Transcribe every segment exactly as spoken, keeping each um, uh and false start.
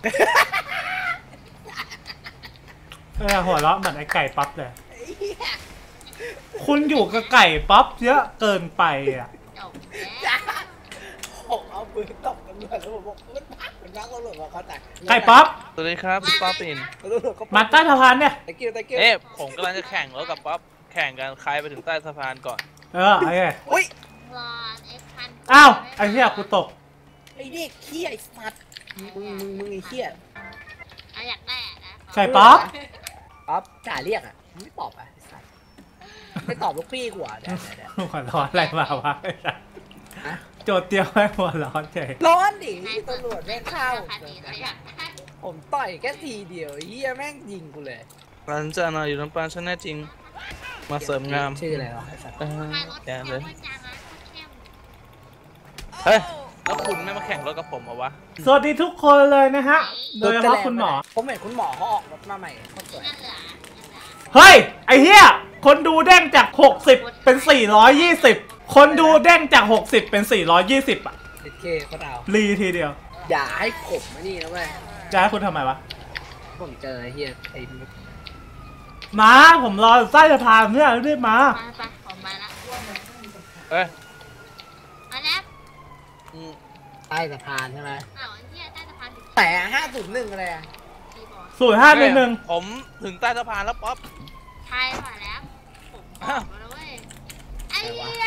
เออหัวเราะเหมือนไอ้ไก่ป๊อปเลยคุณอยู่กับไก่ป๊อปเยอะเกินไปอ่ะผมเอาปืนตบตำรวจแล้วผมบอกมันพักมันพักตำรวจมาเขาแต่ไก่ป๊อปสวัสดีครับพี่ป๊อปอินมาใต้สะพานเนี่ยเอ๊ะผมกำลังจะแข่งรถกับป๊อปแข่งกันใครไปถึงใต้สะพานก่อนเออไอ้ไงอุ้ยอ้าวไอ้เหี้ยกูตกไอ้เด็กเขี้ยไอ้สัตว์มึงมึงมึงไอ้เขี้ยอยากได้นะไก่ป๊อปป๊อปจ่าเรียกอ่ะไม่ตอบอ่ะไอ้สัตว์ไม่ตอบลูกพี่กูอ่ะเดี๋ยวเดี๋ยวหัวร้อนอะไรมาวะโจทย์เตรียมให้หัวร้อนเฉยร้อนดิตำรวจแม่งเข้าผมต่อยแค่ทีเดียวเฮียแม่งยิงกูเลยรันจานาอยู่ลำปางฉันแน่จริงมาเสริมงามชื่ออะไรวะแย่เลยเฮ้ยแล้วคุณไม่มาแข่งรถกับผมเหรอวะสวัสดีทุกคนเลยนะฮะโดยเฉพาะคุณหมอผมเห็นคุณหมอเขาออกรถมาใหม่เขาสวยเฮ้ยไอ้เหี้ยคนดูเด้งจากหกสิบเป็นสี่ร้อยยี่สิบคนดูเด้งจากหกสิบเป็นสี่ร้อยยี่สิบอ่ะโอเคเขาดาวรีทีเดียวอย่าให้ผมมานี่นะเว้ยจะให้คุณทำไมวะผมเจอเฮียไอ้มาผมรอใต้สะพานเนี่ยรีบมาไปผมมาละเอ้ยมาแล้วใต้สะพานใช่ไหมอ้าวเฮียใต้สะพานแต่ห้าศูนย์หนึ่งอะไรอะศูนย์ห้าหนึ่งหนึ่งผมถึงใต้สะพานแล้วป๊อปใช่มาแล้วผมบอกมาแล้วเว้ยไอ้เหี้ย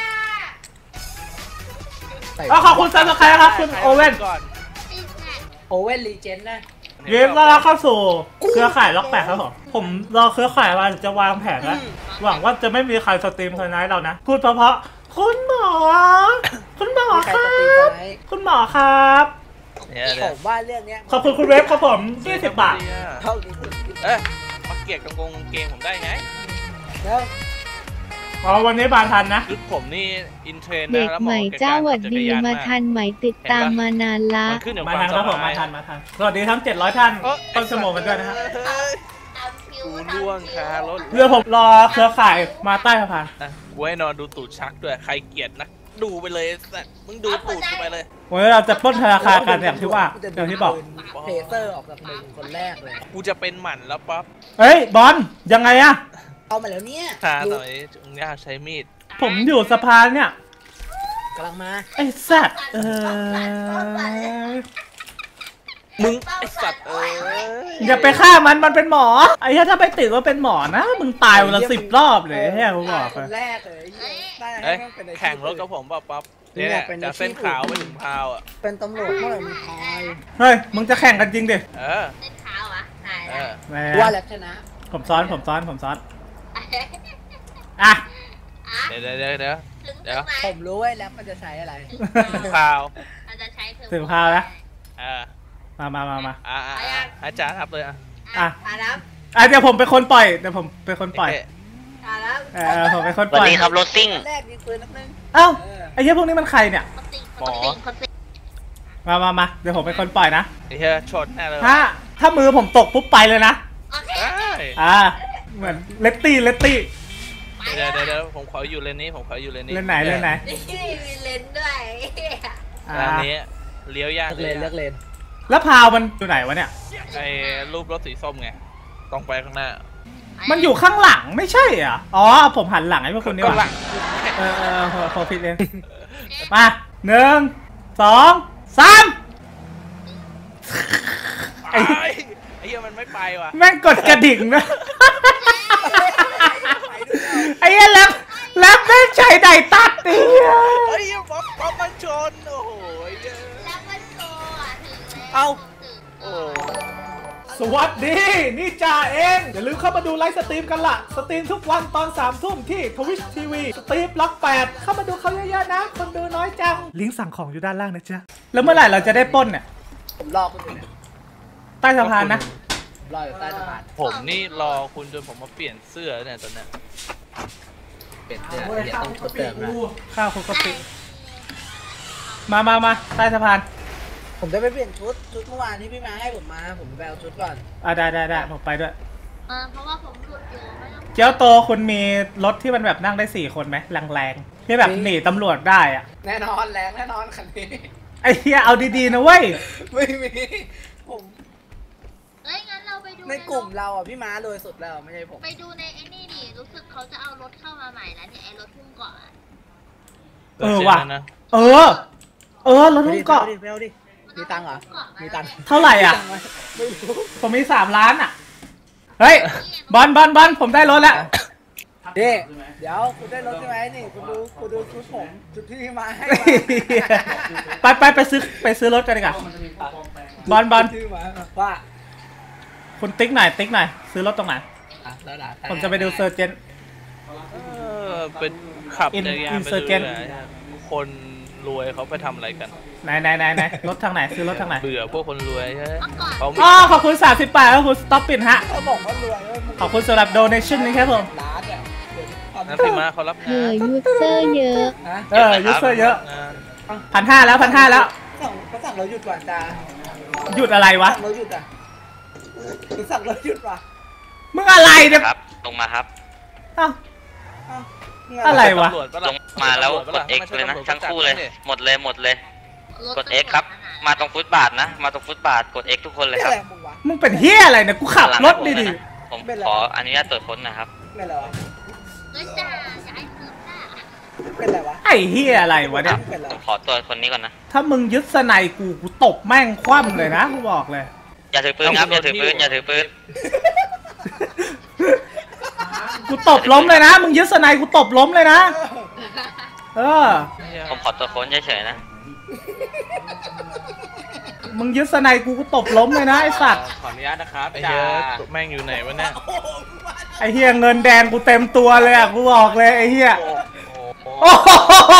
ก็ขอบคุณซับสไครต์ครับคุณโอเว่นโอเว่นลีเจนนะเกมต้อนรับเข้าสู่เครือข่ายล็อกแปดครับผมผมรอเครือข่ายมาจะวางแผนนะหวังว่าจะไม่มีใครสตรีมคนไหนเรานะพูดเพราะๆคุณหมอคุณหมอครับคุณหมอครับผมว่าเรื่องนี้ขอบคุณคุณเวฟครับผมยี่สิบบาทเท่านี้เอ๊ะมาเกียกกางเกงผมได้ไงอ๋อวันนี้บานทันนะชุดผมนี่อินเทรนเด็กใหม่เจ้าหวัดดีมาทันไหมติดตามมานานละมาทันครับผมมาทันมาทันสวัสดีทั้งเจ็ดร้อยท่านต้นชั่วโมงกันด้วยนะฮะกูล่วงคารถเรือผมรอเครือข่ายมาใต้สะพานกูให้นอนดูตูดชักด้วยใครเกลียดนะดูไปเลยสัตว์มึงดูตูดกูไปเลยวันนี้เราจะปล้นธนาคารกันอย่างที่ว่าอย่างที่บอกเพเซอร์ออกจากมือคนแรกเลยกูจะเป็นหมันแล้วป๊อปเฮ้ยบอลยังไงอะเอามาแล้วเนี่ยหาหน่อยมึงอยากใช้มีดผมอยู่สะพานเนี่ยกำลังมาไอ้สัตว์เออมึงไอ้สัตว์เอออย่าไปฆ่ามันมันเป็นหมอไอ้ถ้าไปติดว่าเป็นหมอนะมึงตายวันละสิบรอบเลยแค่กูบอกคนแรกเลยแข่งรถกับผมป๊อปป๊อปเนี่ยจากเส้นขาวไปถึงพาวอ่ะเป็นตำรวจเมื่อไหร่มึงทายเฮ้ยมึงจะแข่งกันจริงดิเออเส้นขาวอ่ะว่าแล้วชนะผมซ้อนผมซ้อนผมซ้อนอ่ะเดี๋ยวเดี๋ยวเดี๋ยวเดี๋ยวผมรู้ว่าแล้วมันจะใช้อะไรพาวมันจะใช้ถึงพาวแล้วเออมามามามาอ่าอาจารย์ทับเลยอ่ะอ่ะอ่ะเดี๋ยวผมเป็นคนปล่อยเดี๋ยวผมเป็นคนปล่อยเออผมเป็นคนปล่อยสวัสดีครับรถซิ่งแรกยิงปืนนัดนึงเอ้าไอ้เหี้ยพวกนี้มันใครเนี่ยหมอมามามาเดี๋ยวผมเป็นคนปล่อยนะไอ้เหี้ยชนแน่เลยถ้าถ้ามือผมตกปุ๊บไปเลยนะอ่าเหมือนเลตตี้เลตตี้เดี๋ยวเดี๋ยวผมขออยู่เลนนี้ผมขออยู่เลนนี้เลนไหนเลนไหนมีเลนด้วยอันนี้เลี้ยวยากเลนเลือกเลนแล้วพาวมันอยู่ไหนวะเนี่ยไอ้รูปรถสีส้มไงต้องไปข้างหน้ามันอยู่ข้างหลังไม่ใช่อ่ะอ๋อผมหันหลังให้พวกคุณนี่หว่าเออเออพอผิดเองมาหนึ่งสองสามไอ้ไอ้เหี้ยมันไม่ไปว่ะแม่งกดกระดิ่งนะไอ้เหี้ยแล้วแล้วแม่งใช้ไดตัดเตี้ยไอ้เหี้ยป๊อปป๊อปมันชนโอ้โหแล้วมันโชว์อ่ะถึงเอาโอ้สวัสดีนี่จ่าเองอย่าลืมเข้ามาดูไลฟ์สตรีมกันล่ะสตรีมทุกวันตอนสามทุ่มที่ ทวิช ที วี สตรีมล็อกแปดเข้ามาดูเขาเยอะๆนะคนดูน้อยจังลิงก์สั่งของอยู่ด้านล่างนะจ๊ะแล้วเมื่อไหร่เราจะได้ปล้นเนี่ยผมรอคุณอยู่ใต้สะพานนะรออยู่ใต้สะพานผมนี่รอคุณจนผมมาเปลี่ยนเสื้อเนี่ยตอนนี้เปลี่ยนเสื้อเดี๋ยวต้องทดเติมนะข้าวคุกกะปิมามามาใต้สะพานผมจะไปเปลี่ยนชุดชุดเมื่อวานที่พี่มาให้ผมมาผมไปเอาชุดก่อนอ่ะได้ได้ได้ผมไปด้วยเออเพราะว่าผมหลุดอยู่ไม่ต้องเจ้าโตคุณมีรถที่มันแบบนั่งได้สี่คนไหมแรงๆที่แบบหนีตำรวจได้อ่ะแน่นอนแรงแน่นอนคันนี้ไอ้เหี้ยเอาดีๆนะเว้ยไม่มีผมในกลุ่มเราอ่ะพี่ม้ารวยสุดแล้วไม่ใช่ผมไปดูในไอ้นี่ดิรู้สึกเขาจะเอารถเข้ามาใหม่แล้วเนี่ยไอ้รถพุ่งเกาะอะเออว่ะเออ เออรถหุ้มเกาะไปเอาดิมีตังค์เหรอมีตังค์เท่าไหร่อ่ะไม่รู้ผมมีสามล้านอ่ะ เฮ้ย บอลบอลบอลผมได้รถแล้วนี่เดี๋ยวคุณได้รถใช่ไหมนี่คุณดูคุณดูชุดผมชุดที่มาให้ไปไปไปซื้อไปซื้อรถกันดีกว่าบอลบอลที่มาว่าคุณติ๊กหน่อยติ๊กหน่อยซื้อรถตรงไหนอ่ะแล้วล่ะผมจะไปดูเซอร์เจนเออเป็นขับ In- จักรยานไป Insurgent เรื่อยๆคนรวยเขาไปทำอะไรกันไหนไหนไหนไหนรถทางไหนซื้อรถทางไหนเบื่อพวกคนรวยใช่ไหมเมื่อก่อนเขาไม่อ๋อขอบคุณสามสิบบาทขอบคุณสต็อปปินฮะเขาบอกว่ารวยเว้ยมึงขอบคุณสำหรับโดเนชั่นนี้ครับผมล้านเนี่ยเดี๋ยวตอนนั่นี้นพี่มาเขารับเหงาอน ยูเซอร์เยอะนะเออยูเซอร์เยอะงานพันห้าแล้วพันห้าแล้วสั่งเขาสั่งเราหยุดก่อนจ้าหยุดอะไรวะสั่งเราหยุดอ่ะคือสั่งเราหยุดว่ะมึงอะไรเนี่ยครับลงมาครับอ้าวเอ้ามึงอะไรวะตำรจปลงมาแล้วกด X เลยนะ ทั้งคู่เลย หมดเลยหมดเลย กด X ครับ มาตรงฟุตบาทนะ มาตรงฟุตบาทกด X ทุกคนเลยนี่คอะรับไรมึงวะมึงเป็นเฮียอะไรเนี่ยกูขับรถดีดีผมขออนุญาตตรวจค้นนะครับเป็นอะไรวะเฮ้ยจ้าย้ายคืนจ้าเป็นอะไรวะไอ้เฮียอะไรวะเนี่ยเป็นอะไรผมขอตรวจคนนี้ก่อนนะถ้ามึงยึดสไนกูกูตบแม่งคว่ำเลยนะกูบอกเลยอย่าถือปืนครับ อย่าถือปืน อย่าถือปืนกูตบล้มเลยนะ มึงยึดสไนกูตบล้มเลยนะ เออผมขอตรวจค้นเฉยๆนะมึงยึดสไนกูกูตบล้มเลยนะไอสัตว์ขออนุญาตนะครับไอ้จ่าเหี้ยแม่งอยู่ไหนวะเนี่ยไอเฮียเงินแดงกูเต็มตัวเลยอ่ะกูบอกเลยไอเฮียโอ้โหโอ้โห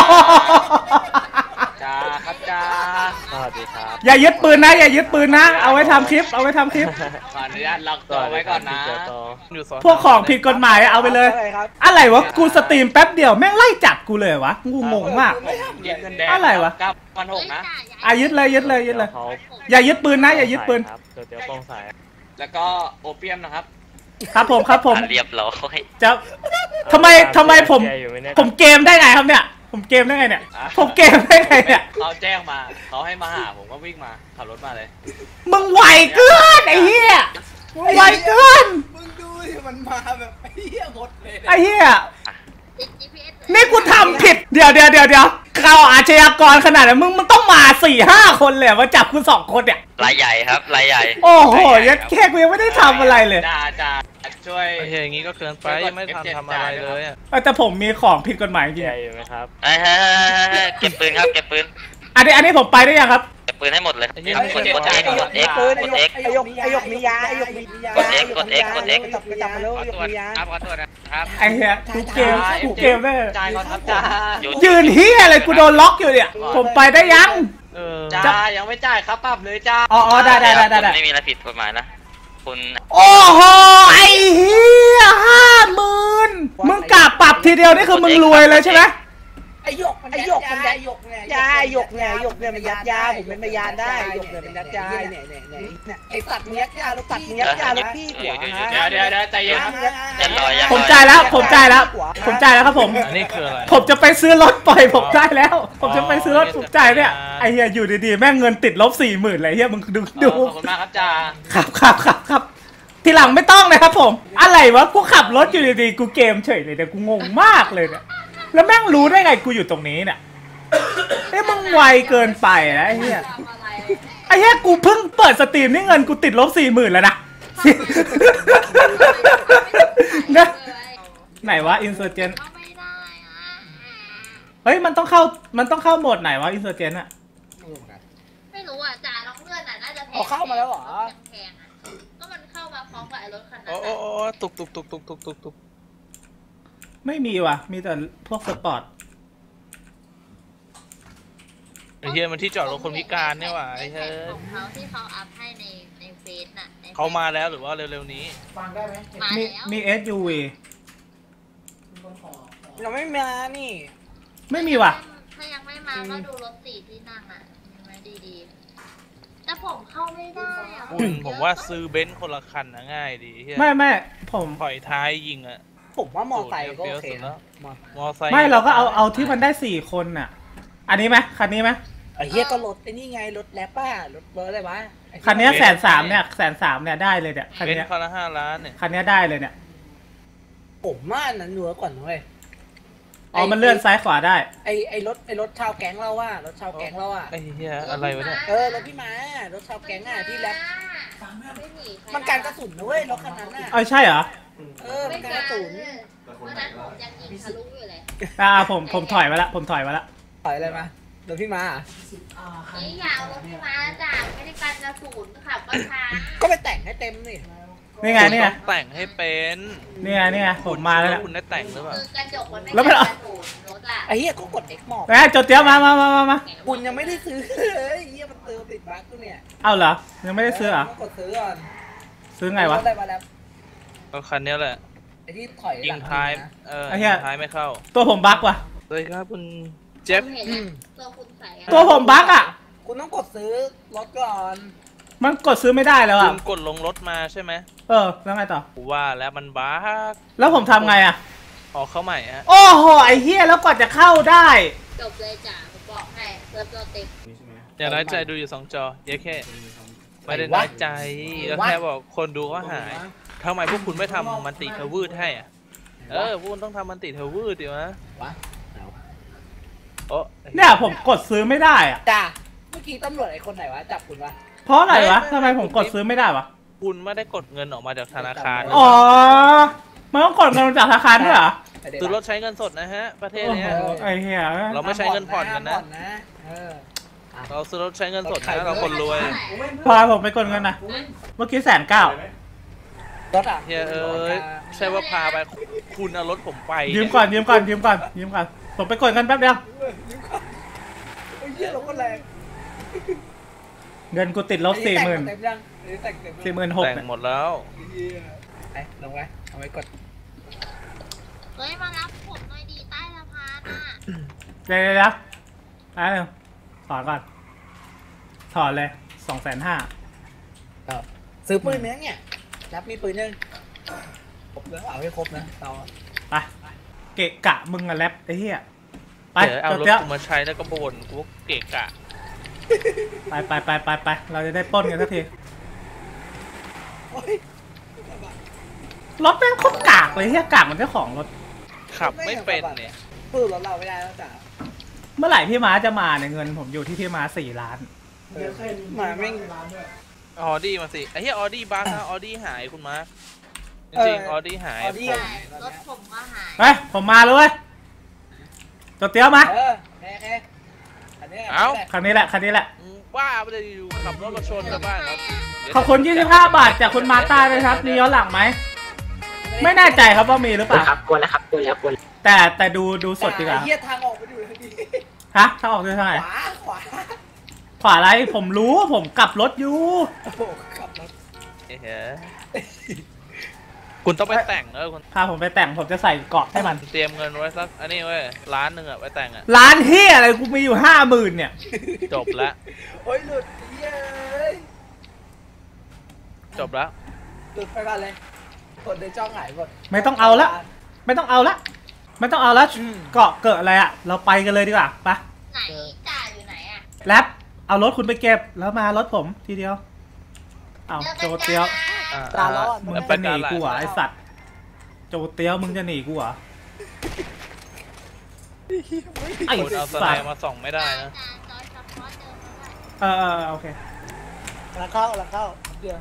จ่าครับจ่าสวัสดีครับอย่ายึดปืนนะอย่ายึดปืนนะ เอาไว้ทำคลิปเอาไว้ทำคลิปขออนุญาตล็อกตัวไว้ก่อนนะอยู่สอนพวกของผิดกฎหมายเอาไปเลยอะไรครับอะไรวะกูสตรีมแป๊บเดียวแม่งไล่จับกูเลยวะกูงงมากเรียกเงินแดงอะไรวะเก้าพันหกนะอ่ะยึดเลยยึดเลยยึดเลย อย่ายึดปืนนะอย่ายึดปืนแล้วก็โอเปียมนะครับครับผมครับผมเรียบร้อยจะทำไมทำไมผม ผมเกมได้ไงครับเนี่ย ผมเกมได้ไงเนี่ย ผมเกมได้ไงเนี่ยเขาแจ้งมาเขาให้มาหาผมก็วิ่งมาขับรถมาเลยมึงไวเกินไอ้เหี้ยมึงไวเกินมึงดูดิมันมาแบบไอ้เหี้ยหมดเลยไอ้เหี้ยติด จี พี เอสนี่กูทำผิดเดี๋ยวเดี๋ยวเดี๋ยวเดี๋ยวข่าวอาชญากรขนาดนั้นมึงมันต้องมาสี่ห้าคนเลยมาจับกูสองคนเนี่ยรายใหญ่ครับ รายใหญ่โอ้โหยัดแค่กูยังไม่ได้ทำอะไรเลยจ่าจ่าช่วยไอ้เหี้ยอย่างงี้ก็เกินไปยังไม่ทันทำอะไรเลยอะเออแต่ผมมีของผิดกฎหมายจริงเฮ้ยเฮ้ยเฮ้ยเฮ้ยเก็บปืนครับ เก็บปืนอันนี้อันนี้ผมไปได้ยังครับเก็บปืนให้หมดเลยไอ้เหี้ยครับไม่กดใช่ X กด X ปืนกด X ไอ้หยกไอ้หยกมียาไอ้หยกมียากด X กด X กด X จับจับมาแล้วหยกมียาครับขอโทษนะครับไอ้เหี้ยกูเกมกูเกมได้จ่ายก่อนครับจ่ายืนเหี้ยอะไรกูโดนล็อกอยู่เนี่ย ผมไปได้ยังเออจ่ายังไม่จ่ายครับปรับเลยจ้าอ๋ออ๋อได้ได้ได้ได้ได้ไม่มีอะไรผิดกฎหมายนะ คุณโอ้โหไอ้เหี้ยห้าหมื่นมึงกะปรับทีเดียวนี่คือมึงรวยเลยใช่ไหมไอ้หยกไอ้หยกมันยัดยาไอ้หยกเนี่ยหยกเนี่ยมันยัดยาผมเป็นพยานได้หยกเนี่ยมันยัดยาเนี่ยเนี่ยเนี่ยเนี่ยไอ้สัตว์มันยัดยาแล้วสัตว์มันยัดยาแล้วพี่หัวฮะเดี๋ยวเดี๋ยวเดี๋ยวใจเย็นครับจะรอยังผมจ่ายแล้ว ผมจ่ายแล้ว ผมจ่ายแล้วครับผมอันนี้คืออะไรผมจะไปซื้อรถปล่อยผมได้แล้ว ผมจะไปซื้อรถผมจ่ายเนี่ย ไอ้เหี้ยอยู่ดีๆแม่งเงินติดลบสี่หมื่นเลยเหี้ยมึงดูดูขอบคุณมากครับจ่าครับครับครับครับทีหลังไม่ต้องนะครับผม อะไรวะกูขับรถอยู่ดีๆกูเกมเฉยเลยเนี่ยกูงงมากเลยเนี่ยแล้วแม่งรู้ได้ไงกูอยู่ตรงนี้เนี่ยเอ้ยมึงไวเกินไปนะไอ้เหี้ยทำอะไรไอ้เหี้ยกูเพิ่งเปิดสตรีมนี่เงินกูติดลบสี่หมื่นแล้วนะนะไหนวะอินเซอร์เจนก็ไม่ได้อะเฮ้ยมันต้องเข้ามันต้องเข้าโหมดไหนวะอินเซอร์เจนอะไม่รู้อ่ะจ่าน้องเลื่อนอ่ะน่าจะแพงเอาเข้ามาแล้วเหรอแพงๆอะก็มันเข้ามาพร้อมกับไอ้รถคันนั้โอ้นโอ้อะโอ้ตุกตุกตุกตุกตุกตุกตุกไม่มีว่ะมีแต่พวกสปอร์ตไอ้เหี้ยมันที่จอดรถคนพิการเนี่ยว่ะไอ้ในเหี้แท็ยกของเขาที่เขาอัพให้ในในเฟซน่ะในเขามาแล้วหรือว่าเร็วๆนี้มามีแล้วมี เอส ยู วีเราไม่มานี่ไม่มีว่ะถ้ายังไม่มาก็ดูรถสี่ที่นั่งอ่ะยังไม่ดีๆแต่ผมเข้าไม่ได้อ่ะคุณผมว่าซื้อเบนซ์คนละคันนะง่ายดีเหี้ยไม่ไม่ผมถอยท้ายยิงอะผมว่ามอไซค์ก็โอเคเฟี้ยวสุดแล้นะว มอไซค์ไม่เราก็เอาเอาที่มันได้สี่คนน่ะ อันนี้ไหมคันนี้ไหมไอ้เหี้ยก็รถไอ้นี่ไงรถแรปป้ารถเบอร์อะไรวะไอ้คันนี้แสนสามเนี่ยแสนสามเนี่ยได้เลยเนี่ยคันเป็นนี้คนละห้าล้านเนี่ยคันนี้ได้เลยเนี่ยผมว่านั้นเหนือก่อนเว้ยอ๋อมันเลื่อนซ้ายขวาได้ไอไอรถไอรถชาวแก๊งเราว่ารถชาวแก๊งเราอ่ะไอ้เหี้ยอะไรวะเนี่ยเออรถพี่ม้ารถชาวแก๊งอ่ะที่แรปมันการกระสุนนะเว้ยรถคันนั้นอ่ะเออใช่เหรอเออมันการกระสุนวันนั้นผมยังยิงทะลุอยู่เลยอ่าผมผมถอยมาละผมถอยมาละถอยอะไรมาเดี๋ยวพี่มานี่อย่าเอารถพี่มาจ้ะไม่ได้การกระสุนขับก็ช้าก็ไปแต่งให้เต็มนี่นี่ไงนี่ไงคุณต้องแต่งให้เป็นนี่ไงนี่ไงผมมาแล้วเนี่ยคุณได้แต่งหรือเปล่าคือกระจกมันไม่แล้วมันกเอาระสุนรถอ่ะไอ้เหี้ยก็กด X หมอบแม่จดเตี้ยวมามามามามาคุณยังไม่ได้ซื้อเลยเหี้ยมันเติมติดบั๊กตัวเนี่ยเอาเหรอยังไม่ได้ซื้อเหรอต้องกดซื้อก่อนซื้อไงวะได้มาแล้วก็คันนี้แหละไอ้ที่ถอยยิหลังงท้ายนะเออไอ้เหี้ยิยงท้ายไม่เข้าตัวผมบั๊กว่ะเลยครับคุณเจ็บผมเห็นแล้วตัวคุณใส่อะตัวผมบั๊กอ่ะคุณต้องกดซื้อรถก่อนมันกดซื้อไม่ได้แล้วคุอ่ะณกดลงรถมาใช่ไหมเออแล้วไงต่อกูว่าแล้วมันบ้าแล้วผมทำไงอ่ะออกเข้าใหม่ฮะโอ้โหไอ้เฮียแล้วกว่าจะเข้าได้จบเลยจ้ะผมบอกให้เริ่มตัวเต็มอย่าน้อยใจดูอยู่สองจอเยอะแค่ไม่ได้น้อยใจก็แค่บอกคนดูก็หายทำไมพวกคุณไม่ทำมันติเทวืดให้อ่ะเออพวกคุณต้องทำมันติเทวืดดิวะวะโอ้เนี่ยผมกดซื้อไม่ได้อ่ะจ้าเมื่อกี้ตำรวจไอ้คนไหนวะจับคุณวะเพราะอะไรวะทำไมผมกดซื้อไม่ได้วะคุณไม่ได้กดเงินออกมาจากธนาคารอ๋อมันต้องกดเงินจากธนาคารด้วยเหรอซื้อรถใช้เงินสดนะฮะ ประเทศโอ้เนี้ยโหไอ้เฮียเราไม่ใช้เงินผ่อนกันนะห้ามผ่อเออเราซื้อรถใช้เงินสดนะเราคนรวยพาผมไปกดเงินนะเมื่อกี้แสนเก้ารถอ่ะเฮ้ยเอ้ยใช่ว่าพาไปคุณเอารถผมไปยืมก่อนยืมก่อนยืมก่อนยืมก่อนผมไปกดเงินแป๊บเดียวไอ้เหี้ยรถก็แรงเงินกูติดลบสี่หมื่นเต็มยังแต่งเต็มสี่หมื่นหกแต่งเนี่ยหมดแล้วไปลงไว้เอาไว้กดเฮ้ยมารับผมหน่อยดีใต้สะพานอ่ะเดี๋ยวเดี๋ยวเดี๋ยวอ่ะถอนก่อนถอนเลยสองแสนห้าซื้อปืนไหมเนี่ยรับมีปืนยังครบแล้วเอาให้ครบนะเราไปเกะกะมึงอะแรปไอ้เหี้ยไปเดี๋ยวเอาจรดถเตี้ยวกูมาใช้แล้วก็บ่นกูเกะกะไปไปไปไปไปเราจะได้ปล้นกันสักทีโอ้ยรถแม่งโคตรกากเลยเหี้ยกากเหมันเจ้าของรถขับไม่เป็นเนี่ยปืนรถเราไม่ได้แล้วจ้ะเมื่อไหร่พี่ม้าจะมาเนี่ยเงินผมอยู่ที่พี่ม้าสี่ล้านมาไม่ออดี้มาสิไอ้เหี้ยออดี้บ้านะออดี้หายคุณมาร์คจริงๆออดี้หายออดี้ใช่รถผมก็หายไปผมมาเลยเว้ยจดเตี้ยวมาเออโอเคโอเคอันนี้เอ้าคันนี้แหละคันนี้แหละมึงบ้าไปเลยอยู่ขับรถมาชนกันบ้างครับเดี๋ยวขอบคุณยี่สิบห้าบาทจากคุณมาต้าด้วยครับมีย้อนหลังไหมไม่แน่ใจครับว่ามีหรือเปล่าครับกวนแล้วครับกวนแล้วกวนแต่แต่ดูดูสดดีกว่าเหี้ยทางออกไปดูเลยดีฮะถ้าออกด้วยทางไหนขวาขวาขวาอะไรผมรู้ผมกลับรถอยู่โอ้โหขับรถเอ้ยเฮ้ยคุณต้องไปแต่งเออคุณพาผมไปแต่งผมจะใส่เกราะให้มันเตรียมเงินไว้สักอันนี้เว้ยล้านหนึ่งอะไปแต่งอะร้านเฮียอะไรกูมีอยู่ห้าหมื่นเนี่ยจบแล้วโอ้ยหลุดเย้ยจบแล้วหลุดไปก่อนเลยกดในจ้องหายหมดไม่ต้องเอาละ ไม่ต้องเอาละไม่ต้องเอาละเกาะเกิดอะไรอะเราไปกันเลยดีกว่าไปไหนจ่าอยู่ไหนอ่ะแรปเอารถคุณไปเก็บแล้วมารถผมทีเดียวเอาโจเตียวอ่าตาล้อดมึงจะหนีกูเหรอไอสัตว์โจเตียวมึงจะหนีกูเหรอไอคุณเอาสสัไนตว์ด์มาส่องไม่ได้นะจ่าจอยซัพพอร์ตเดิมมาด้วยเออเออโอเคแล้วเข้าแล้วเข้าเดี๋ยว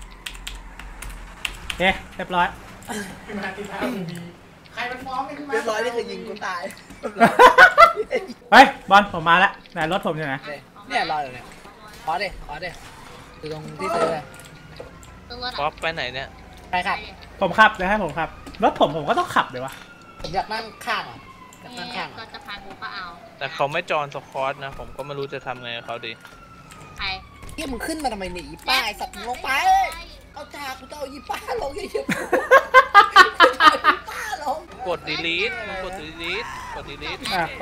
โอเคเรียบร้อยเรียบร้อยนี่คือยิงกูตายเฮ้ยบอลผมมาแล้วไหนรถผมอยู่ไหนเนี่ยรออยู่เนี่ยขอเด็ขอเด็อยู่ตรงที่ซื้อเลยตัวป๊อปไปไหนเนี่ยไปครับผมขับเลยให้ผมขับรถผมผมก็ต้องขับเลยวะผมอยากนั่งข้างอ่ะอยากนี่นั่งข้างก็จะพากูก็เอาแต่เขาไม่จอนสควอตนะ ผมก็ไม่รู้จะทำไงกับเขาดีใครเฮ้ยมึงขึ้นมาทำไมเนี่ยอีป้าไอสัตว์มึงลงไปเอาจ่ากูจะเอาอีป้าลงเยอะๆป้าลงกด delete มึงกด delete กด delete อ่ะ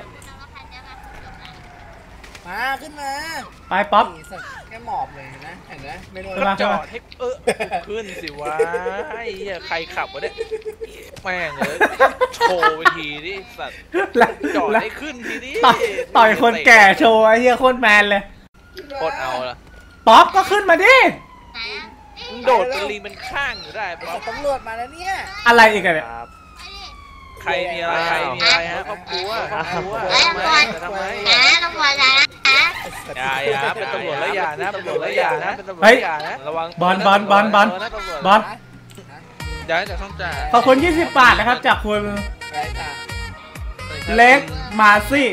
มาขึ้นมาไปป๊อปนี่สัตว์แค่หมอบเลยนะเห็นไหมไม่โดนขึ้นมาจอดให้เออขึ้นสิวะไอ้เหี้ยใครขับวะเนี่ยแม่งเลยโชว์ไปทีดิสัตว์แล้วจอดแล้วให้ขึ้นทีดิต่อยต่อยคนแก่โชว์ไอ้เหี้ยโคตรแมนเลยโคตรเอาละป๊อปก็ขึ้นมาดิไหนอะนี่มึงโดดเป็นลิงเป็นข้างอยู่ได้ไอ้ป๊อปตำรวจมาแล้วเนี่ยอะไรอีกอะเนี่ยครับไปดิใครมีอะไรใครมีอะไรฮะครอบครัวครอบครัวไอ้ทำไมตำรวจทำไมนะตำรวจนะนะอย่าอย่าเป็นตำรวจแล้วอย่านะเป็นตำรวจแล้วอย่านะเป็นตำรวจเฮ้ยแล้วอย่านะระวังบอลบอลบอลบอลนะตำรวจบอลย้ายจากช่องจ่าขอบคุณยี่สิบบาทนะครับจากคุณไรจ้าเล็กมาซี่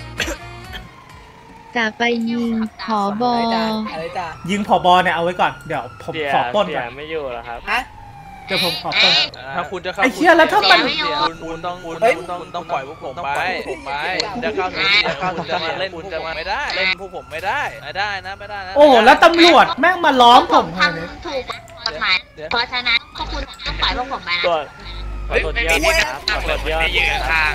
จะไปยิงผอบออะไรจ้าอะไรจ้ายิงผอบอเนี่ยเอาไว้ก่อนเดี๋ยวผมเสียขอปล้นเสีก่ยอนไม่อยู่แล้วครับฮะเดี๋ยวผมขอปล้นถ้าคุณจะเข้าไอ้เหี้ยแล้วถ้ามันคุณคุณต้องคุณต้องคุณต้องปล่อยพวกผมไปผมไปจะเข้าถึงจะเข้าถึงจะมาเล่นคุณจะมาไม่ได้เล่นพวกผมไม่ได้ไม่ได้นะไม่ได้นะโอ้แล้วตำรวจแม่งมาล้อมผมทเลยเนี่ยำถูกกฎหมายเพราะฉะนั้นพวกคุณต้องปล่อยพวกผมไปนะตรวจตรวจยอดนะครับตรวจยอดนะครับ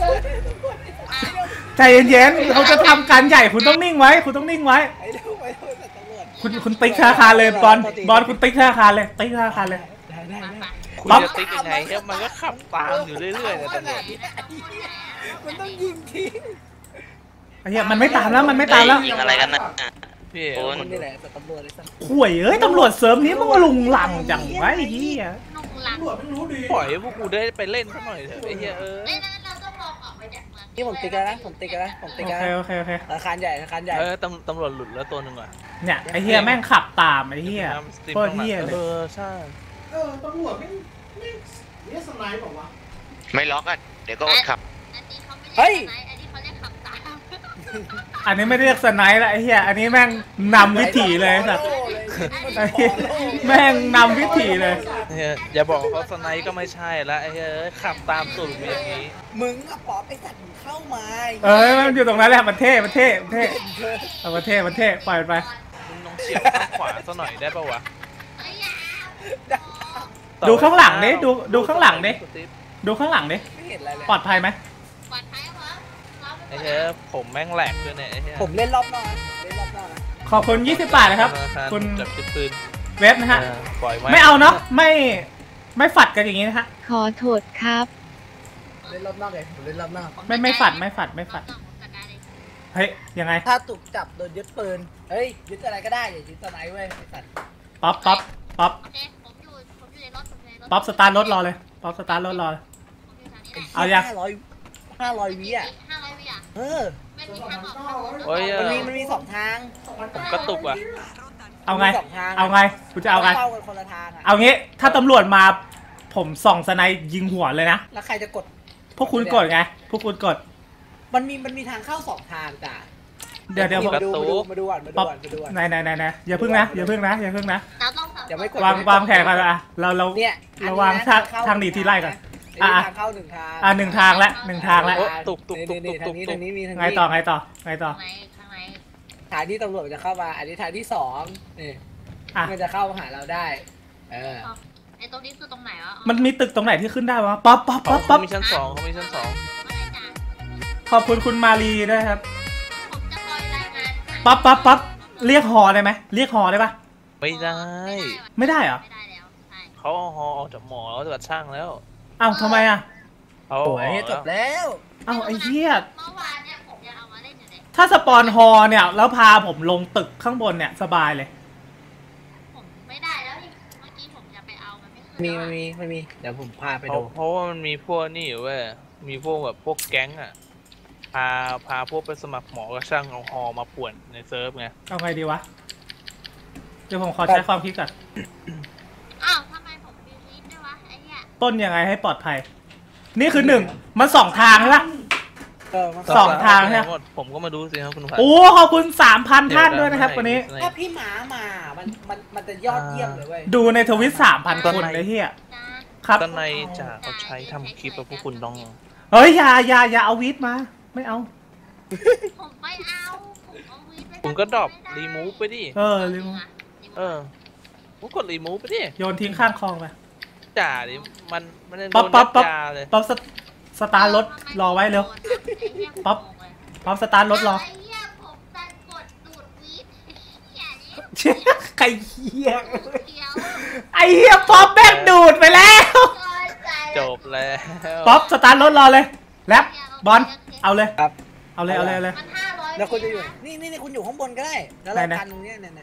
ใจเย็นๆเขาจะทำการใหญ่คุณต้องนิ่งไว้ คุณต้องนิ่งไว้ไอ้ลูกไอ้ลูกแต่ตำรวจคุณคุณติ๊กธนาคารเลยบอลบอลคุณติ๊กธนาคารเลยติ๊กธนาคารเลยได้ได้ได้คุณจะติ๊กยังไงเนี่ยมันก็ขับตามอยู่เรื่อยๆเนี่ยตำรวจมันต้องยิงทิ้งไอ้เหี้ยมันไม่ตามแล้วมันไม่ตามแล้วยิงอะไรกันนะพี่คุณคนนี่แหละแต่ตำรวจเลยสักข่วยเอ้ยตำรวจเสริมนี้มันก็ลุงหลังจังวะไอ้เหี้ยลุงหลังปล่อยให้พวกกูได้ไปเล่นสักหน่อยเถอะไอ้เหี้ยเออไม่นั้นเราต้องลองออกไปจากเมืองนี่ผมติ๊กแล้วนะผมติ๊กแล้วนะผมติ๊กโอแล้วเคนะโอเคโอเคธนาคารใหญ่ธนาคารใหญ่เออตำตำรวจหลุดแล้วตัวหนึ่งอ่ะเนี่ยไอ้เหี้ยแม่งขับตามไอ้เหี้ยสตรีมโคตรเหี้ยเลยเออใช่เออตำรวจไม่ไม่เนี่ยสไนป์บอกว่าไม่ล็อกอ่ะเดี๋ยวก็ขับอันนี้เขาไม่เรียกไนอันนี้เขาเรียกขับตามอันนี้ไม่เรียกสไนป์ละไอ้เหี้ยอันนี้แม่งนำวิถีเลยสัตว์ไอ้เหี้ยแม่งนำวิถีเลยเฮ้ยอย่าบอกว่าเขาสไนป์ก็ไม่ใช่ละไอ้เหี้ยเอ้ยขับตามสูตรอย่างนี้มึงอะปอบไอ้สัตว์มึงเข้ามาเออมันอยู่ตรงนั้นแหละมันเท่มันเท่มันเท่เอามันเท่มันเท่ปล่อยมันไปมึงลองเฉียบข้างขวาซะหน่อยได้ปะวะเอ้ยอย่าดูข้างหลังดิดูดูข้างหลังดิดูข้างหลังดิไม่เห็นอะไรเลยปลอดภัยไหมปลอดภัยเหรอเราไอ้ไม่เหี้ยผมแม่งแหลกด้วยเนี่ยไอ้เหี้ยผมเล่นรอบนอกนะเล่นรอบนอกนะขอบคุณยี่สิบบาทนะครับคุคุณ ณจับจุดปืนเว็บนะฮะเออปล่อยไม่เอาเนาะไม่ไม่ฝัดกันอย่างงี้นะฮะขอโทษครับเล่นรอบนอกเลยผมเล่นรอบนอกไม่ไม่ฝัดไม่ฝัดไม่ฝัดจัดการเองเฮ้ยยังไงถ้าถูกจับโดนยึดปืนเฮ้ยยึดอะไรก็ได้อย่ายึดตะไนเว้ยไอ้สัตว์ป๊อปป๊อปป๊อปโอเคผมอยู่ผมอยู่ในรถผมอยู่ในรถป๊อปสตาร์ทรถรอเลยป๊อปสตาร์ทรถรอเลยผมอยู่แถวนี้แหละเอายังห้าร้อยห้าร้อยวิอ่ะห้าร้อยวิอ่ะเออมันมีทางออกทางนู้นโอ้ยเอมันอมีมันมีสองทางผมกระตุกว่ะเอาไงมันมีสองทางเอาไงกูจะเอาไงเข้ากันคนละทางอ่ะเอางี้ถ้าตำรวจมาผมส่องสไนด์ยิงหัวเลยนะแล้วใครจะกดพวกคุณกดไงพวกคุณกดมันมีมันมีทางเข้าสองทางจ้ะเดี๋ยวเดี๋ยวผมมาดูมาดูมาดูก่อนมาดูป๊อปก่อนมาดูก่อนไหนไหนไหนไหนอย่าพึ่งนะอย่าพึ่งนะอย่าพึ่งนะเราต้องสับอย่าไม่กดวางวางแผนก่อนอะเราเราเนี่ยระวังทางทางหนีทีไล่ก่อนอ่ะอ่ะทางเข้าหนึ่งทางอ่ะหนึ่งทางละหนึ่งทางละโอ้ตุกตุกตุกตุนี่กนี่ตุทาก งนี้ตุทาก งนี้มีทางไงนี้ต่อไงต่อไงต่อข้างในข้างในทางที่ตำรวจจะเข้ามา อันนี้ทางที่สองนี่อ่ะมันจะเข้ามาหาเราได้ เออไอ้ตรงนี้คือตรงไหนวะมันมีตึกตรงไหนที่ขึ้นได้วะป๊อปป๊อปป๊อปป๊เขาอปมีชั้นสองเขามีชั้นสองว่าไงจ๊ะขอบคุณคุณมารีด้วยครับผมจะคอยรายงานป๊อปป๊อปป๊อปเรียกฮอได้ไหมเรียกฮอได้ปะไม่ได้ไม่ได้เหรอไม่ได้แล้วใช่เขาเอาฮอออกจากหมอแล้วจากช่างแล้วอ้าวทำไมอ่ะเอาโอ้ออกยจบแล้วอ้าวไอ้เหี้ยเมื่อวานเนี่ยผมยังเอามาเล่นอยู่เลยถ้าสปอนฮอเนี่ยแล้วพาผมลงตึกข้างบนเนี่ยสบายเลยผมไม่ได้แล้วนี่เมื่อกี้ผมจะไปเอามันไม่ขึ้นมีมันมีมันมี เดี๋ยวผมพาไปเพดูราะเพราะว่ามันมีพวกนี่อยู่เว้ยมีพวกแบบพวกแก๊งอ่ะพาพาพวกไปสมัครหมอกับช่างเอาฮอมาป่วนในเซิร์ฟไงเอาไงดีวะเดี๋ยวผมขอใช้ความคิดก่อนอ้าวทำไมผมมีลิสต์ด้วยวะไอ้เนี่ยต้นยังไงให้ปลอดภัย นี่คือหนึ่งมันสองทางใช่ปะเออมันสองทางใช่ไหมหมดผมก็มาดูสิครับคุณพันโอ้ขอบคุณสามพันท่านด้วยนะครับวันนี้ถ้าพี่หมามา มัน มัน มันจะยอดเยี่ยมเลยเว้ยดูในทวิตสามพันคนเลยเฮียจ้าครับด้านในจ่าเขาใช้ทำคลิปแล้วพวกคุณต้องเฮ้ยอย่าอย่าอย่าเอาวิทมา ไม่เอาผมไม่เอาผมเอาวีไปคุณก็ดรอปรีมูฟไปดิเออลืมเออคุณกดรีมูฟไปดิโยนทิ้งข้างคลองไปจ่าดิมันมันโดป๊อปนป๊อปป๊อปจ่าเลยป๊อปสสตาร์ทรถรอไว้เร็ว ป๊อป ป๊อปสตาร์ทรถรอไอ้เหี้ยผมดันกดดูดวีดเหี้ยนี่เชี่ยใครเฮียเขียวไอเฮียป๊อปแม่งดูดไปแล้วจบแล้วป๊อปสตาร์ทรถรอเลยแรปบอลเอาเลยครับเอาเลยเอาเลยเอาเลยมันห้าร้อยแล้วคุณจะอยู่ นี่นี่นี่คุณอยู่ข้างบนก็ได้ แล้วเราไหนๆกันตรงเนี้ยเนี่ยเนี่ย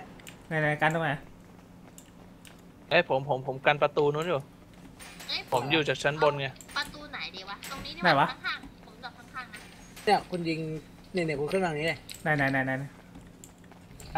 ไหนๆกันตรงไหนเอ้ยผมผมผมกันประตูนู้นอยู่เอ้ยผมอยู่จากชั้นบนไงประตูไหนดีวะตรงนี้นี่ไหนวะข้างๆผมจับข้างๆนะเนี่ยคุณยิงเนี่ยเนี่ยคุณขึ้นมาตรงนี้เลยไหนไหนไหนไหนใช่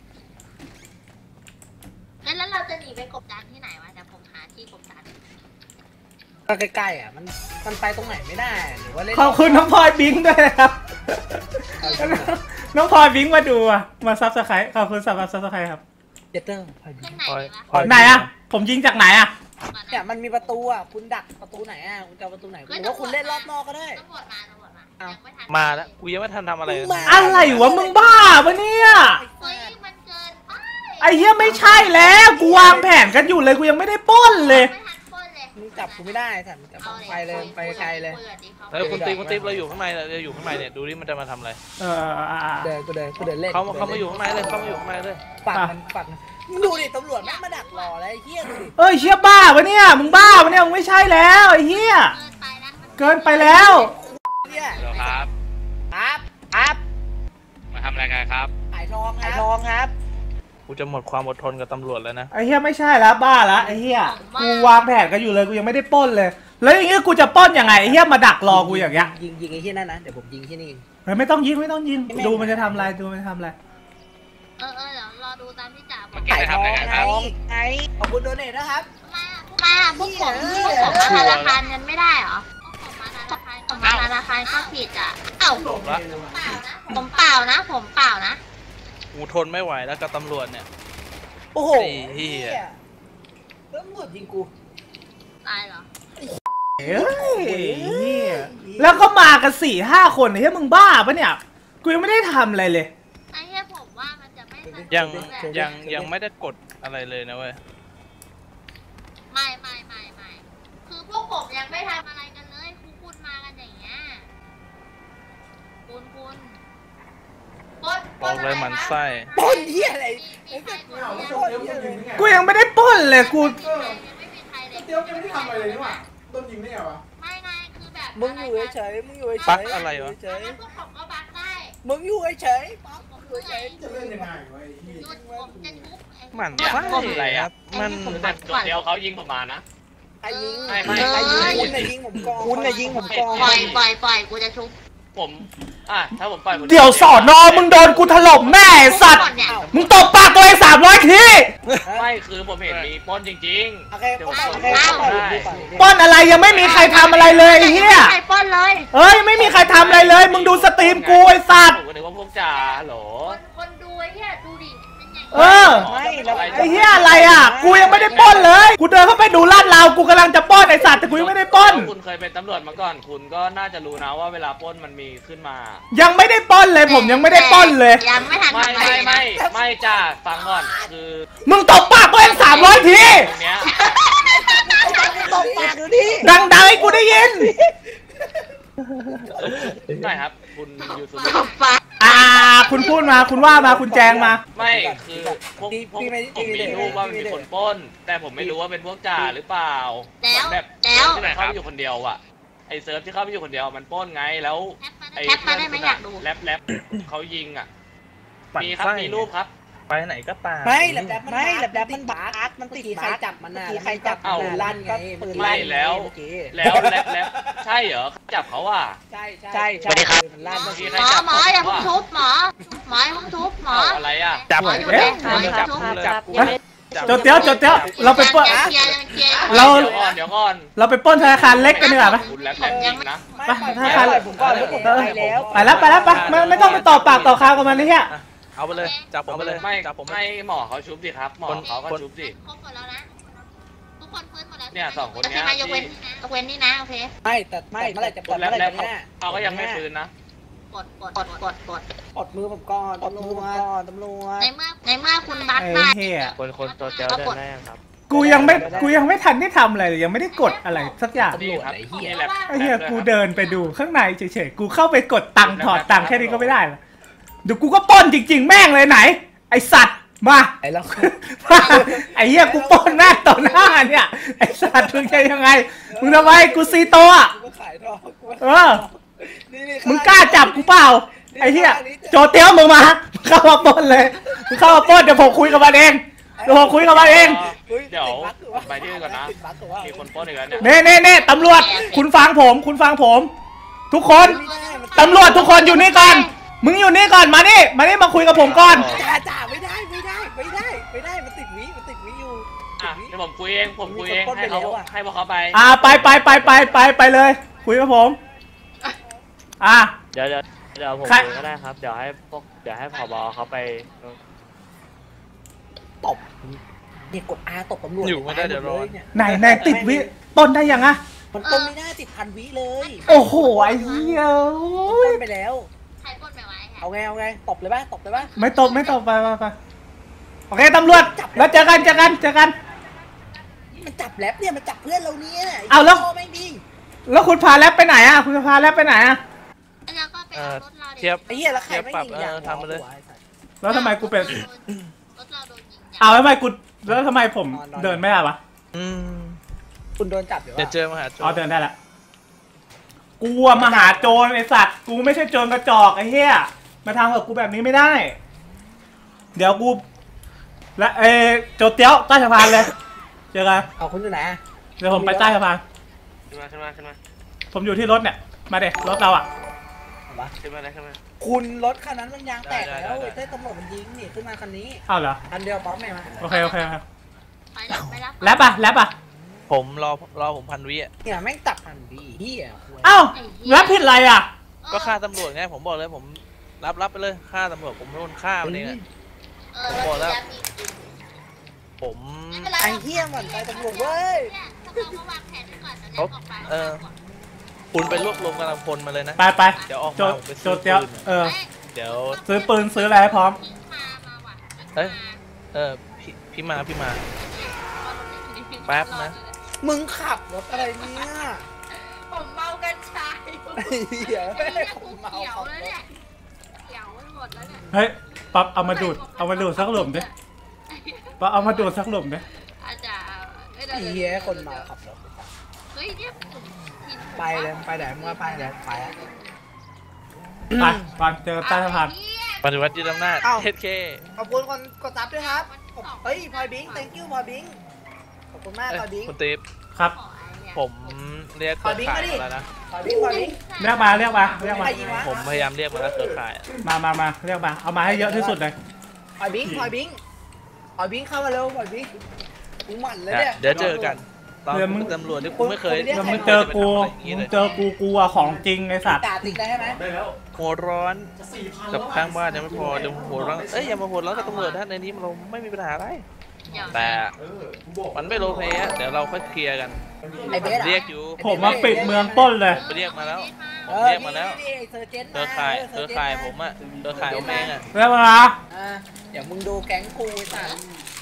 เอ้ยแล้วเราจะหนีไปกบดานที่ไหนวะเดี๋ยวผมหาที่กบดานก็ใกล้ๆอ่ะมันมันไปตรงไหนไม่ได้หรือว่าเล่นขอบคุณน้องพลอยบิงด้วยนะครับ น้องพลอยบิงมาดูอ่ะมาซับสไครต์ขอบคุณสำหรับซับสไครต์ครับเจเตอร์พอดีขึ้นไหนพลอยดีวะพลอยไหนอ่ะผมยิงจากไหนอ่ะเนี่ยมันมีประตูอ่ะคุณดักประตูไหนอ่ะคุณจะเอาประตูไหนหรือว่าคุณเล่นรอบนอกก็ได้ตำรวจมาตำรวจมาอ้าวยังไม่ทันมาแล้วกูยังไม่ทันทำอะไรเลยมาอะไรวะมึงบ้าปะเนี่ยเฮ้ยมันเกินไปไอ้เหี้ยไม่ใช่แล้วกูวางแผนกันอยู่เลยกูยังไม่ได้ปล้นเลยไม่ทันปล้นเลยมึงจับกูไม่ได้สันจับไปเลยไปไกลเลยเฮ้ยคุณติ๊บคุณติ๊บเราอยู่ข้างในเราอยู่ข้างในเนี่ยดูดิมันจะมาทำอะไรเออเออเออเออเดินกูเดินกูเดินเล่นเขาเขามาอยู่ข้างในเลยเขามาอยู่ข้างในเลยปัดมันปัดมันมึงดูดิตำรวจแม่งมาดักรอแล้วไอ้เหี้ยดูดิเอ้ยเชี่ยบ้าปะเนี่ยมึงบ้าปะเนี่ยมึงไม่ใช่แล้วไอ้เหี้ยเกินไปแล้วเกินไปแล้วเนี่ยเดี๋ยวครับครับครับมาทำอะไรกันครับขายทองขายทองครับกูจะหมดความอดทนกับตำรวจแล้วนะไอ้เหี้ยไม่ใช่แล้วบ้าละไอ้เหี้ยกูวางแผนกันอยู่เลยกูยังไม่ได้ปล้นเลย แล้วอย่างงี้กูจะปล้นยังไงไอ้เหี้ยมาดักรอกูอย่างเงี้ยยิงยิงไอ้ที่นั่นนะเดี๋ยวผมยิงที่นี่เฮ้ยไม่ต้องยิงไม่ต้องยิงดูมันจะทำอะไรดูมันจะทำอะไรเออเออเดี๋ยวรอดูตามที่จ่าบอเมื่กอกี้ขายไปททำองอะไรกันครับไงขอบคุณโดเนทนะครับมามาพวกผมพวกผมมาธนาคารเงินไม่ได้เหรอพวกผมมาธนาคารผมมาธนาคารก็ผิดอ่ะเอ้าผมเปล่านะผมเปล่านะผมเปล่านะกูทนไม่ไหวแล้วกับตำรวจเนี่ยโอ้โหไอ้เหี้ยตำรวจยิงกูตายเหรอเฮ้ยเหี้ยแล้วก็มากันสี่ห้าคนไอ้เหี้ยมึงบ้าปะเนี่ยกูยังไม่ได้ทำอะไรเลยไอ้เหี้ยผมว่ามันจะไม่สนุกยังแหละยังยังไม่ได้กดอะไรเลยนะเว้ยไม่ไม่ไม่ไม่คือพวกผมยังไม่ทำอะไรกันเลยคุณคุณมากันอย่างเงี้ยคุณคุณปล้นบอกเลยหมันไส้ปล้นเหี้ยอะไรมีใครกดยังปล้นเหี้ยอะไรกูยังไม่ได้ปล้นเลยกูยังไม่มีใครเลยเดี๋ยวยังไม่ได้ทำอะไรเลยนี่หว่าโดนยิงได้ไงวะไม่ไงคือแบบมึงอยู่เฉยๆมึงอยู่เฉยๆปักอะไรวะเฉยพวกผมก็บักได้ๆมึงอยู่เฉยๆป๊อกผมอยู่เมื่อเฉไหร่ยจะเล่นยังไงวะไอ้ที่หยุดผมจะทุบไอ้หมันเนี่ยไส้ผมอะไรอ่ะมันแต่ตัวเดียวเขายิงผมมานะใครยิงไม่ไม่ใครยิงคุณน่ะยิงผมกองคุณน่ะยิงผมกองปล่อยปล่อยปล่อยกูจะทุบผมอ่ะถ้าผมปล่อยผมเดี๋ยวสอนอมึงโดนกูถล่มแม่ไอ้สัตว์เนี่ยมึงตบปากตัวเองสามร้อยทีไม่คือผมเห็นมีปล้นจริงโอเคๆเดี๋ยวโอผมเคส่งโอเคให้ปล่อยได้ดูก่อนปล้นอะไรยังไม่มีใครทำอะไรเลยไอ้เหี้ยใครปล้นเลยเอ้ยไม่มีใครทำอะไรเลย มึงดูสตรีมกูไอ้สัตว์ผมก็นึกว่าพวกจ่าฮัลโหลคนคนดูไอ้เหี้ยดูดิเป็นไงเออไม่แล้วไอ้เหี้ยอะไรอ่ะ กูยังไม่ได้ปล้นเลย กูเดินเข้าไปดูลาดราวกูกำลังจะปล้นไอ้สัตว์แต่กูยังไม่ได้ปล้นคุณเคยเป็นตำรวจมาก่อน คุณก็น่าจะรู้นะว่าเวลาปล้นมันมีขึ้นมายังไม่ได้ปล้นเลยผมยังไม่ได้ปล้นเลยยังไม่ทันไม่ทำอะไรไม่เลยนะไม่ไม่จ้าฟังก่อนคือมึงตบปากตัวเองสามร้อยทีตรงเนี้ยตบปากดูดิดังๆให้กูได้ยินใช่ครับ คุณยูสุตบฟ้าอ่า คุณพูดมาคุณว่ามาคุณแจงมาไม่คือพวกพวกผมมีรูปว่ามันมีคนปล้น แต่ผมไม่รู้ว่าเป็นพวกจ่าหรือเปล่าแล้วแบบแล้วที่ไหนเข้าไปอยู่คนเดียวอ่ะไอเซิร์ฟที่เข้าไปอยู่คนเดียวมันปล้นไงแล้วไอแคปมาได้ไหมอยากดูแรปแรปเขายิงอ่ะหมันมีครับไส้มีรูปครับไปไหนก็ตามไม่แลบแลบไม่แลบแลบมันบาร์มันติดใครจับมันน่ะใครจับปืนลั่นไงปืนลั่นไม่แล้วเมื่อกี้แล้วแรปแรปใช่เหรอเขาจับเขาอ่ะใช่ใช่ใช่มันลั่นเมื่อกี้หมอหมออย่าเพิ่งทุบหมอหมออย่าเพิ่งทุบหมอเอาอะไรอ่ะจับหมออยู่เอ๊ะไหนหมออย่าจับทุบกูเลยจับกูฮะโจเตี้ยวโจเตี้ยวเราไปปล้นเคลียร์เคลียร์เราเดี๋ยวก่อนเดี๋ยวก่อนเราไปปล้นธนาคารเล็กกันดีกว่าปะคุณแรปแรปยิงนะไม่ไปปล่อยธนาคารปล่อยผมก่อนแล้วผมไปแล้วไปแล้วไปแล้วไปไม่ไม่ต้องไปต่อปากต่อคำกับมันนี่เฮียเอาไปเลยจับผมไปเลยไม่จับผมไปไม่หมอเขาชุบดิครับ หมอเขาก็ชุบดิครบหมดแล้วนะทุกคนฟื้นหมดแล้วเนี่ยสองคนเนี้ยใช่ไหมยกเว้นยกเว้นนี่นะโอเคไม่แต่ไม่เมื่อไหร่จะกเปิดดแรเมื่อไหร่ปแรปจะเขาแน่เขาก็ยังไม่ฟื้นนะกดกดกดกดกดกดมือผมก่อนตำรวจก่อนตำรวจในเมื่อในเมื่อคุณบักไอ้ได้เฮียคนคนตัวเจ้าเดินได้ยังครับกูยังไม่กูยังไม่ทันได้ทำอะไรเลยยังไม่ได้กดอะไรสักอย่างนี่ครับนี่แรปไอ้เฮียกูเดินไปดูข้างในเฉยๆกูเข้าไปกดตังค์ถอดตังค์แค่นี้ก็ไม่ได้เหรอเดี๋ยวกูก็ปล้นจริงๆแม่งเลยไหน ไอสัตว์มาไอ้เราไอ้เหี้ยกูปล้นแม่งต่อหน้าเนี่ยไอสัตว์มึงจะยังไงมึงทำไมกูซีโตอ่ะกูขายทองกูเออมึงกล้าจับกูเปล่าไอ้เหี้ยโจเตี้ยวมึงมาเข้ามาปล้นเลยมึงเข้ามาปล้นเดี๋ยวผมคุยกับมันเองเดี๋ยวผมคุยกับมันเองเดี๋ยวไปที่อื่นก่อนนะมีคนปล้นอีกแล้วเนี่ยเน่เน่เน่ตำรวจคุณฟังผมคุณฟังผม ทุกคนตำรวจทุกคนอยู่นี่ก่อนมึงอยู่นี่ก่อนมานี่มานี่มาคุยกับผมก่อนจ่าจ่าไม่ได้ไม่ได้ไม่ได้ไม่ได้มันติดวิมันติดวิอยู่อ่ะเดี๋ยวผมคุยเองผมคุยเองให้เขาให้พวกเขาไปอ่าไปไปไปไปไปไปเลย คุยกับผมอ่าเดี๋ยวเดี๋ยวเดี๋ยวผมใครคุยก็ได้ครับ เดี๋ยวให้พวกเดี๋ยวให้ผบเขาไปตบเนี่ยกดอาตบตำรวจอยู่ไม่ได้เดี๋ยวร้อนไหนไหนติดวิต้นได้ยังอะมันต้นไม่ได้ติดพันวิเลยโอ้โหไอ้เหี้ยต้นไปแล้วใครปล้นไปไว้ค่ะเอาไงเอาไงตบเลยป่ะตบเลยป่ะไม่ตบไม่ตบไปไปไปโอเคตำรวจแล้วเจอกันเจอกันเจอกันมันจับแล็บเนี่ยมันจับเพื่อนเราเนี่ยเอาแล้วไม่ดีแล้วคุณพาแรปไปไหนอะคุณจะพาแรปไปไหนอะแล้วก็ไปเอารถเราเทียบไอ้เหี้ยแล้วใครไม่เทียบปรับยิงอย่างเออทำไปเลยแล้วทำไมกูเป็นรถเราโดนยิงเอาแล้วทำไมกูแล้วทำไมผมเดินไม่ได้วะอืมคุณโดนจับอยู่เดี๋ยววะเจอมหาโจอ๋อรเดินได้ละกูอะมาหาโจรไอ้สัตว์กูไม่ใช่โจรกระจอกไอ้เหี้ยมาทำกับกูแบบนี้ไม่ได้ เดี๋ยวกูและเออโจเตี้ยวใต้สะพานเลยเจอกันเอาคุณอยู่ไหนเดี๋ยวผมไปใต้สะพานขึ้นมาขึ้นมาขึ้นมาผมอยู่ที่รถเนี่ยมาเด็รถเราอะขึ้นมาเลยขึ้นมาคุณรถคันนั้นมันยางแตกแล้วเต้ตำรวจมันยิงนี่ขึ้นมาคันนี้อ้าวเหรอคันเดียวป๊อปไม่มาโอเคโอเคโอเคไปรับไปรับแรปอะแรปอะผมรอรอผมพันวิอ่ะเนี่ยแม่งจับพันวิเหี้ยอ้าวแรปผิดอะไรอะก็ฆ่าตำรวจไงผมบอกเลยผมรับรับไปเลยฆ่าตำรวจผมโดนฆ่ามันเองอะเออรถแล้วผมไอ้เหี้ยมันไปตำรวจเว้ยเราก็วางแผนก่อนจะได้ออกไปเออคุณไปรวบรวมกำลังพลมาเลยนะไปไปเดี๋ยวออกโจมาผมไปโจซื้อเตี้ยวปืนเออเดี๋ยวซื้อปืนซื้ออะไรให้พร้อมมามาว่ะเอ้ยเออพี่พี่มาพี่มา แป๊บนะมึงขับรถอะไรเนี่ยผมเมากัญชาอยู่ไอ้เหี้ยไอ้ไม่เหี้ยได้กูเมาเขียวขับแล้วรเนี่ยถเขียวไปหมดแล้วเนี่ยเฮ้ยปั๊บเอามาดูดเอามาดูดสักหลุมดิปั๊บเอามาดูดสักหลุมดิอาจารย์ไอ้เหี้ยคนเมาขับรถเฮ้ยเนี่ยผมไปเลยไปไหนมึงก็ไปเลยไปอะไปก่อนเจอกันใต้สะพานปฏิวัติยึดอำนาจเทสเคขอบคุณคนกดซับด้วยครับเฮ้ยพลอยบิง thank you พลอยบิงขอบคุณมากเอ้ยพลอยบิงคุณติ๊บครับผมเรียกเครือข่ายมาแล้วนะพลอยบิงพลอยบิงเรียกมาเรียกมาเรียกมาใครยิงวะผมพยายามเรียกมาแล้วเครือข่ายมามามาเรียกมาเอามาให้เยอะที่สุดเลยพลอยบิงพลอยบิงพลอยบิงเข้ามาเร็วพลอยบิงกูหมั่นเลยเนี่ยเดี๋ยวเจอกันตอนมึงตำรวจที่กูไม่เคยแล้วมึงเจอกูมึงเจอกูกูอะของจริงไอ้สัตว์ตาติดได้ใช่ไหมหัวร้อนกับข้างบ้านยังไม่พอเดี๋ยวหัวร้อนเอ้ยอย่ามาหัวร้อนกับตำรวจนะในนี้เราไม่มีปัญหาอะไร แต่มันไม่โลเพอะเดี๋ยวเราค่อยเคลียร์กันไอ้เบสอะเรียกอยู่ผมมาปิดเมืองต้นเลยไปเรียกมาแล้วผเอมอเรียกมาแล้วนี่ๆเซอร์เจนเครือข่ายเครือข่ายผมอะเครือข่ายผมเองอะเรียกมาอ่าเดี๋ยวมึงดูแก๊งกูไอ้สัส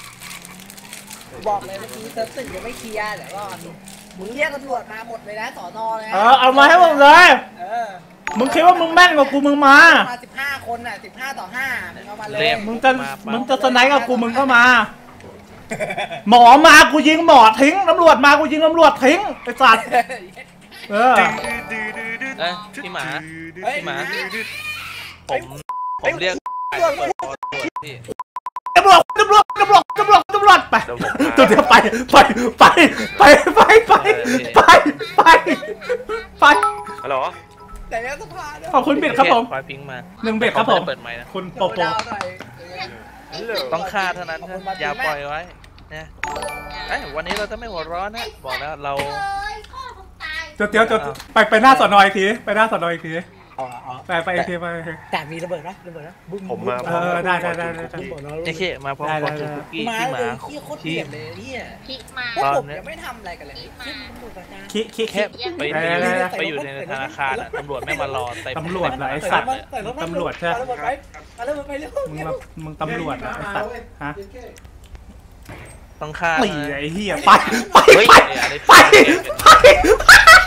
บอกเลยเมื่อกี้เซิร์ฟสึกยังไม่เคลียร์เดี๋ยวก่อนมึงเรียกตำรวจมาหมดเลยนะสอนอเลยนะเออเอามาให้หมดเลยเออมึงคิดว่ามึงแม่นกว่ากูมึงมามาสิบห้าคนน่ะสิบห้าต่อห้ามึงเอามาเลยเรียกมึงจะมึงจะสไนด์กับกูมึงก็มา หมอมากูยิงหมอทิ้งตำรวจมากูยิงตำรวจทิ้งไอ้สัตว์เออเอ้ยพี่หมาเฮ้ยพี่หมาผมผมเรียกเปิดคอตรวจพี่ตำรวจตำรวจตำรวจตำรวจตำรวจไปเดี๋ยวผมตัวเดียวไปไปไปไปไปไปไปไปไปฮัลโหลแต่แล้วสภาเนี่ยขอบคุณเบ็ดครับผมควายพิงมาหนึ่งเบ็ดครับผมไได้เปิดไมค์นะคุณโปโปโปดาวหน่อยต้องฆ่าเท่านั้นนะอย่าปล่อยไว้นะเอ้ยวันนี้เราจะไม่หัวร้อนนะบอกแล้วเราเอ้ยข้อผมตายเดี๋ยวเดี๋ยวเดี๋ยวไปไปหน้าสอนออีกทีไปหน้าสอนออีกทีเอาเอาไปไปอีกทีไปอีกทีแต่มีระเบิดนะระเบิดนะบึ้มผมมาเออได้ได้ได้ได้ได้ไอ้เขมาพร้อมกับคุณคุกกี้มาพี่หเลมายเฮียโคตรเกลียดเลยเฮียพลิกมาพวกผมยังไม่ทำอะไรกันเลยขึ้นตำรวจกันนะคิคิคิแค่ไปไปอยู่ในธนาคารอะตำรวจไม่มารอเต็มตำรวจเหรอไอ้สัตว์ใส่รถมาตำรวจใช่ไหมเอาระเบิดไปเอาระเบิดไปเร็วมึงมามึงตำรวจเหรอไอ้สัตว์ฮะต้องฆ่าตีไอ้เหี้ยไปไปเฮ้ยไปอะไรไปไป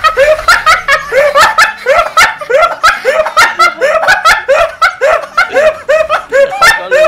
ก็รู้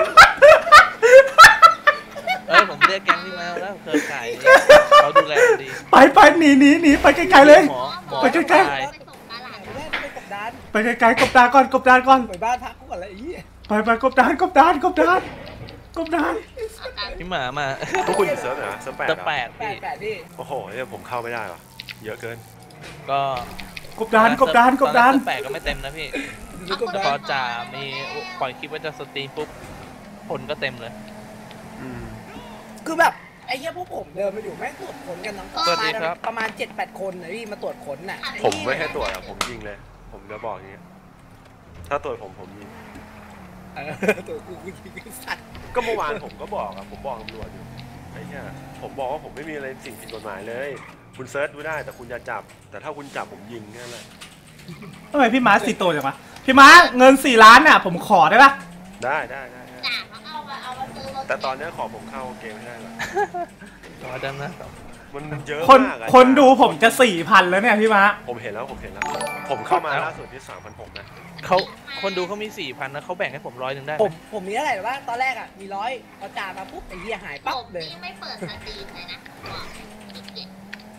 เอ้ยผมเรียกแก๊งที่มาแล้วเครือข่ายนี่เขาดูแลดีไปไปหนีหนีหนีไปไกลๆเลยหมอหมอไปใกล้ๆตายไปส่งตลาดแม่ไปกบดานไปไกลๆกบดานก่อนกบดานก่อนไปบ้านพักกูก่อนเลยไอ้เหี้ยไปไปกบดานกบดานกบดานกบดานพี่หมามาพวกคุณอยู่เซิร์ฟไหนนะเซิร์ฟแปดจะเหรอแปดแปพี่ดแปดพี่โอ้โหเนี่ยผมเข้าไม่ได้หรอเยอะเกินก็กบดานกบดานกบดานตอแรแปดก็ไม่เต็มนะพี่พอจ่ามีปล่อยคลิปว่าจะสตรีมปุ๊บคนก็เต็มเลยอืมคือแบบไอ้เหี้ยพวกผมเดินมาอยู่แม่งตรวจค้นกันทั้งสวัสดีครับประมาณเจ็ดแปดคนนะพี่มาตรวจค้นน่ะผมไม่ให้ตรวจอะผมยิงเลย ผมจะบอกอย่างนี้ถ้าตรวจผมผมยิงเออตัวกูกูยิงสัตว์ก็เมื่อวานผมก็บอกอะผมบอกตำรวจอยู่ไอ้เนี่ยผมบอกว่าผมไม่มีอะไรสิ่งผิดกฎหมายเลย คุณเซิร์ชดูได้แต่คุณจะจับ แต่ถ้าคุณจับผมยิงแค่นั้นแหละทำไมพี่ม้าสีโตจังวะพี่ม้าเงินสี่ล้านน่ะผมขอได้ปะได้ได้ได้ได้จ่าเขาเอามาเอามาซื้อรถแต่ตอนนี้ขอผมเข้าเกมไม่ได้หรอกรอดังนะมันเยอะคนมากอะคนดูผมจะสี่พันแล้วเนี่ยพี่ม้าผมเห็นแล้วผมเห็นแล้ว ผมเข้ามาล่าสุดที่สามพันหกนะเขาคนดูเขามีสี่พันนะเขาแบ่งให้ผมร้อยหนึ่งได้ไหผม มผมมีเท่าไหร่หรือว่าตอนแรกอ่ะมีร้อยพอจ่ามาปุ๊บไอ้เหี้ยหายผปั๊บมเลยนี่ไม่เปิดสตรีมเลยนะบอกขี้เกียจ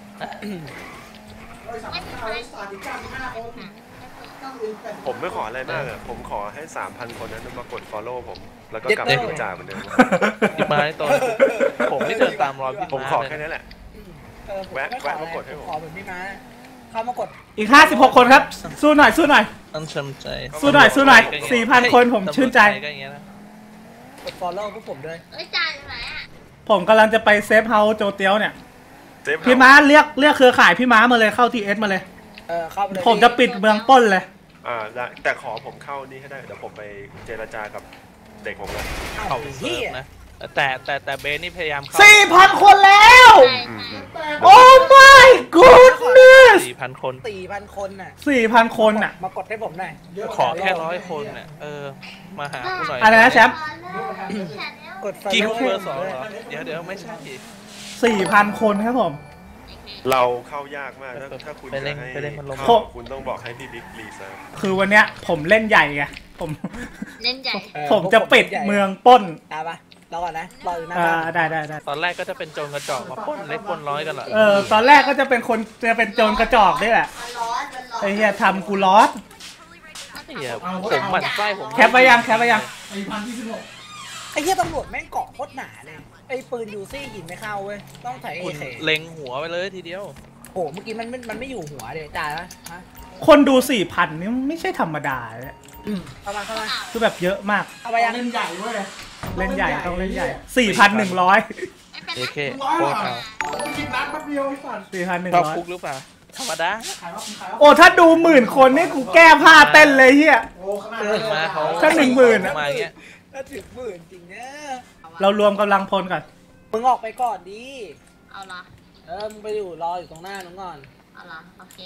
ร้อยสามสิบห้าร้อยสามสิบเก้าสิบห้าคนต้องลืมแปดสิบผมไม่ขออะไรมากอะผมขอให้สามพันคนนั้นมากด follow ผม แล้วก็กลับเย็มาดดูเลยจ่าเหมือนเดิมพี่มาในตอนผมไม่เดินตามรอยพี่ผมมาขอเลยแค่นี้แหละเออผมแวะไม่ขอแวะอะไรมากดให้ผมขอเหมือนพี่ม้าเข้ามากดอีกห้าสิบหกคนครับ สู้หน่อยสู้หน่อยต้องชมใจสู้หน่อยสู้หน่อยสี่พันคนผมชื่นใจก็อย่างเงี้ยนะกด follow พวกผมด้วยเอ้ยจ่าอยู่ไหนอ่ะผมกำลังจะไปเซฟเฮาส์โจเตียวเนี่ยเซฟพี่ม้าเรียกเรียกเครือข่ายพี่ม้ามาเลยเข้าทีเอสมาเลยเออเข้าไปเลยผมจะปิดเมืองปล้นเลยอ่าได้แต่ขอผมเข้านี่ให้ได้เดี๋ยวผมไปเจรจากับเด็กผมเลยเอ้าเขาไอ้เซิเหี้ร์ยฟนะแต่แต่แต่เบนนี่พยายามเข้าสี่พันคนแล้วใช่ใช่โอ้ my goodness สี่พันคนสี่พันคนน่ะสี่พันคนน่ะมากดให้ผมหน่อยขอแค่ร้อยคนน่ะเออมาหากูหน่อยอะไรนะแชมป์กดกี่ follow คุเบอร์สองเหรอเดี๋ยวเดี๋ยวไม่ใช่สี่พันคนครับผมเราเข้ายากมากถ้าถ้าคุณไปเล่นจะให้ไปเล่นมันลงเข้าคุณต้องบอกให้พี่บิ๊กรีเซิร์ฟคือวันเนี้ยผมเล่นใหญ่ไงผมเล่นใหญ่เออผมจะปิดเมืองปล้นได้ปะรอก่อนนะรออยู่หน้าอ่าบ้านได้ได้ได้ตอนแรกก็จะเป็นโจรกระจอกมาปล้นเล็กปล้นร้อยกันเหรอเออตอนแรกก็จะเป็นคนจะเป็นโจรกระจอกนี่แหละมันร้อนมันร้อนไอ้เหี้ยทำกูร้อนเหี้ยผมหมั่นไส้ผมแคปไปยังแคปไปยังไอ้พันยี่สิบหกไอ้เหี้ยตำรวจแม่งเกาะโคตรหนาเลยไอ้ปืนยูซี่ยิงไม่เข้าเว้ยต้องถ่ายเอคุณเคเล็งหัวไปเลยทีเดียวโอ้เมื่อกี้มันมันมันไม่อยู่หัวเดี๋ยวจ่ายนะฮะคนดูสี่พันนี่ไม่ใช่ธรรมดาเลยเข้ามาเข้ามาคือแบบเยอะมากเอาไปยังเล่นใหญ่เว้ยเล่นใหญ่ต้องเล่นใหญ่สี่พันหนึ่งร้อยไม่เป็นเอไรเคร้อยโคเหรตรอเอาไม่คิดนัดแป๊บเดียวไอ้สัตว์สี่พันหนึ่งชอบร้อยคุกหรือเปล่าธรรมดาขายว่าขายว่าโอ้ถ้าดูหมื่นคนนี่กูแก้ผ้าเต้นเลยเฮียโอ้ขนาดนั้นมาเขาถ้าหนึ่งหมื่นอะมาอย่างเงี้ยถ้าถึงหมื่นจริงนะเรารวมกำลังพลก่อนมึงออกไปก่อนดิเอาละเออมึงไปอยู่รออยู่ตรงหน้านู้นก่อนเอาละโอเค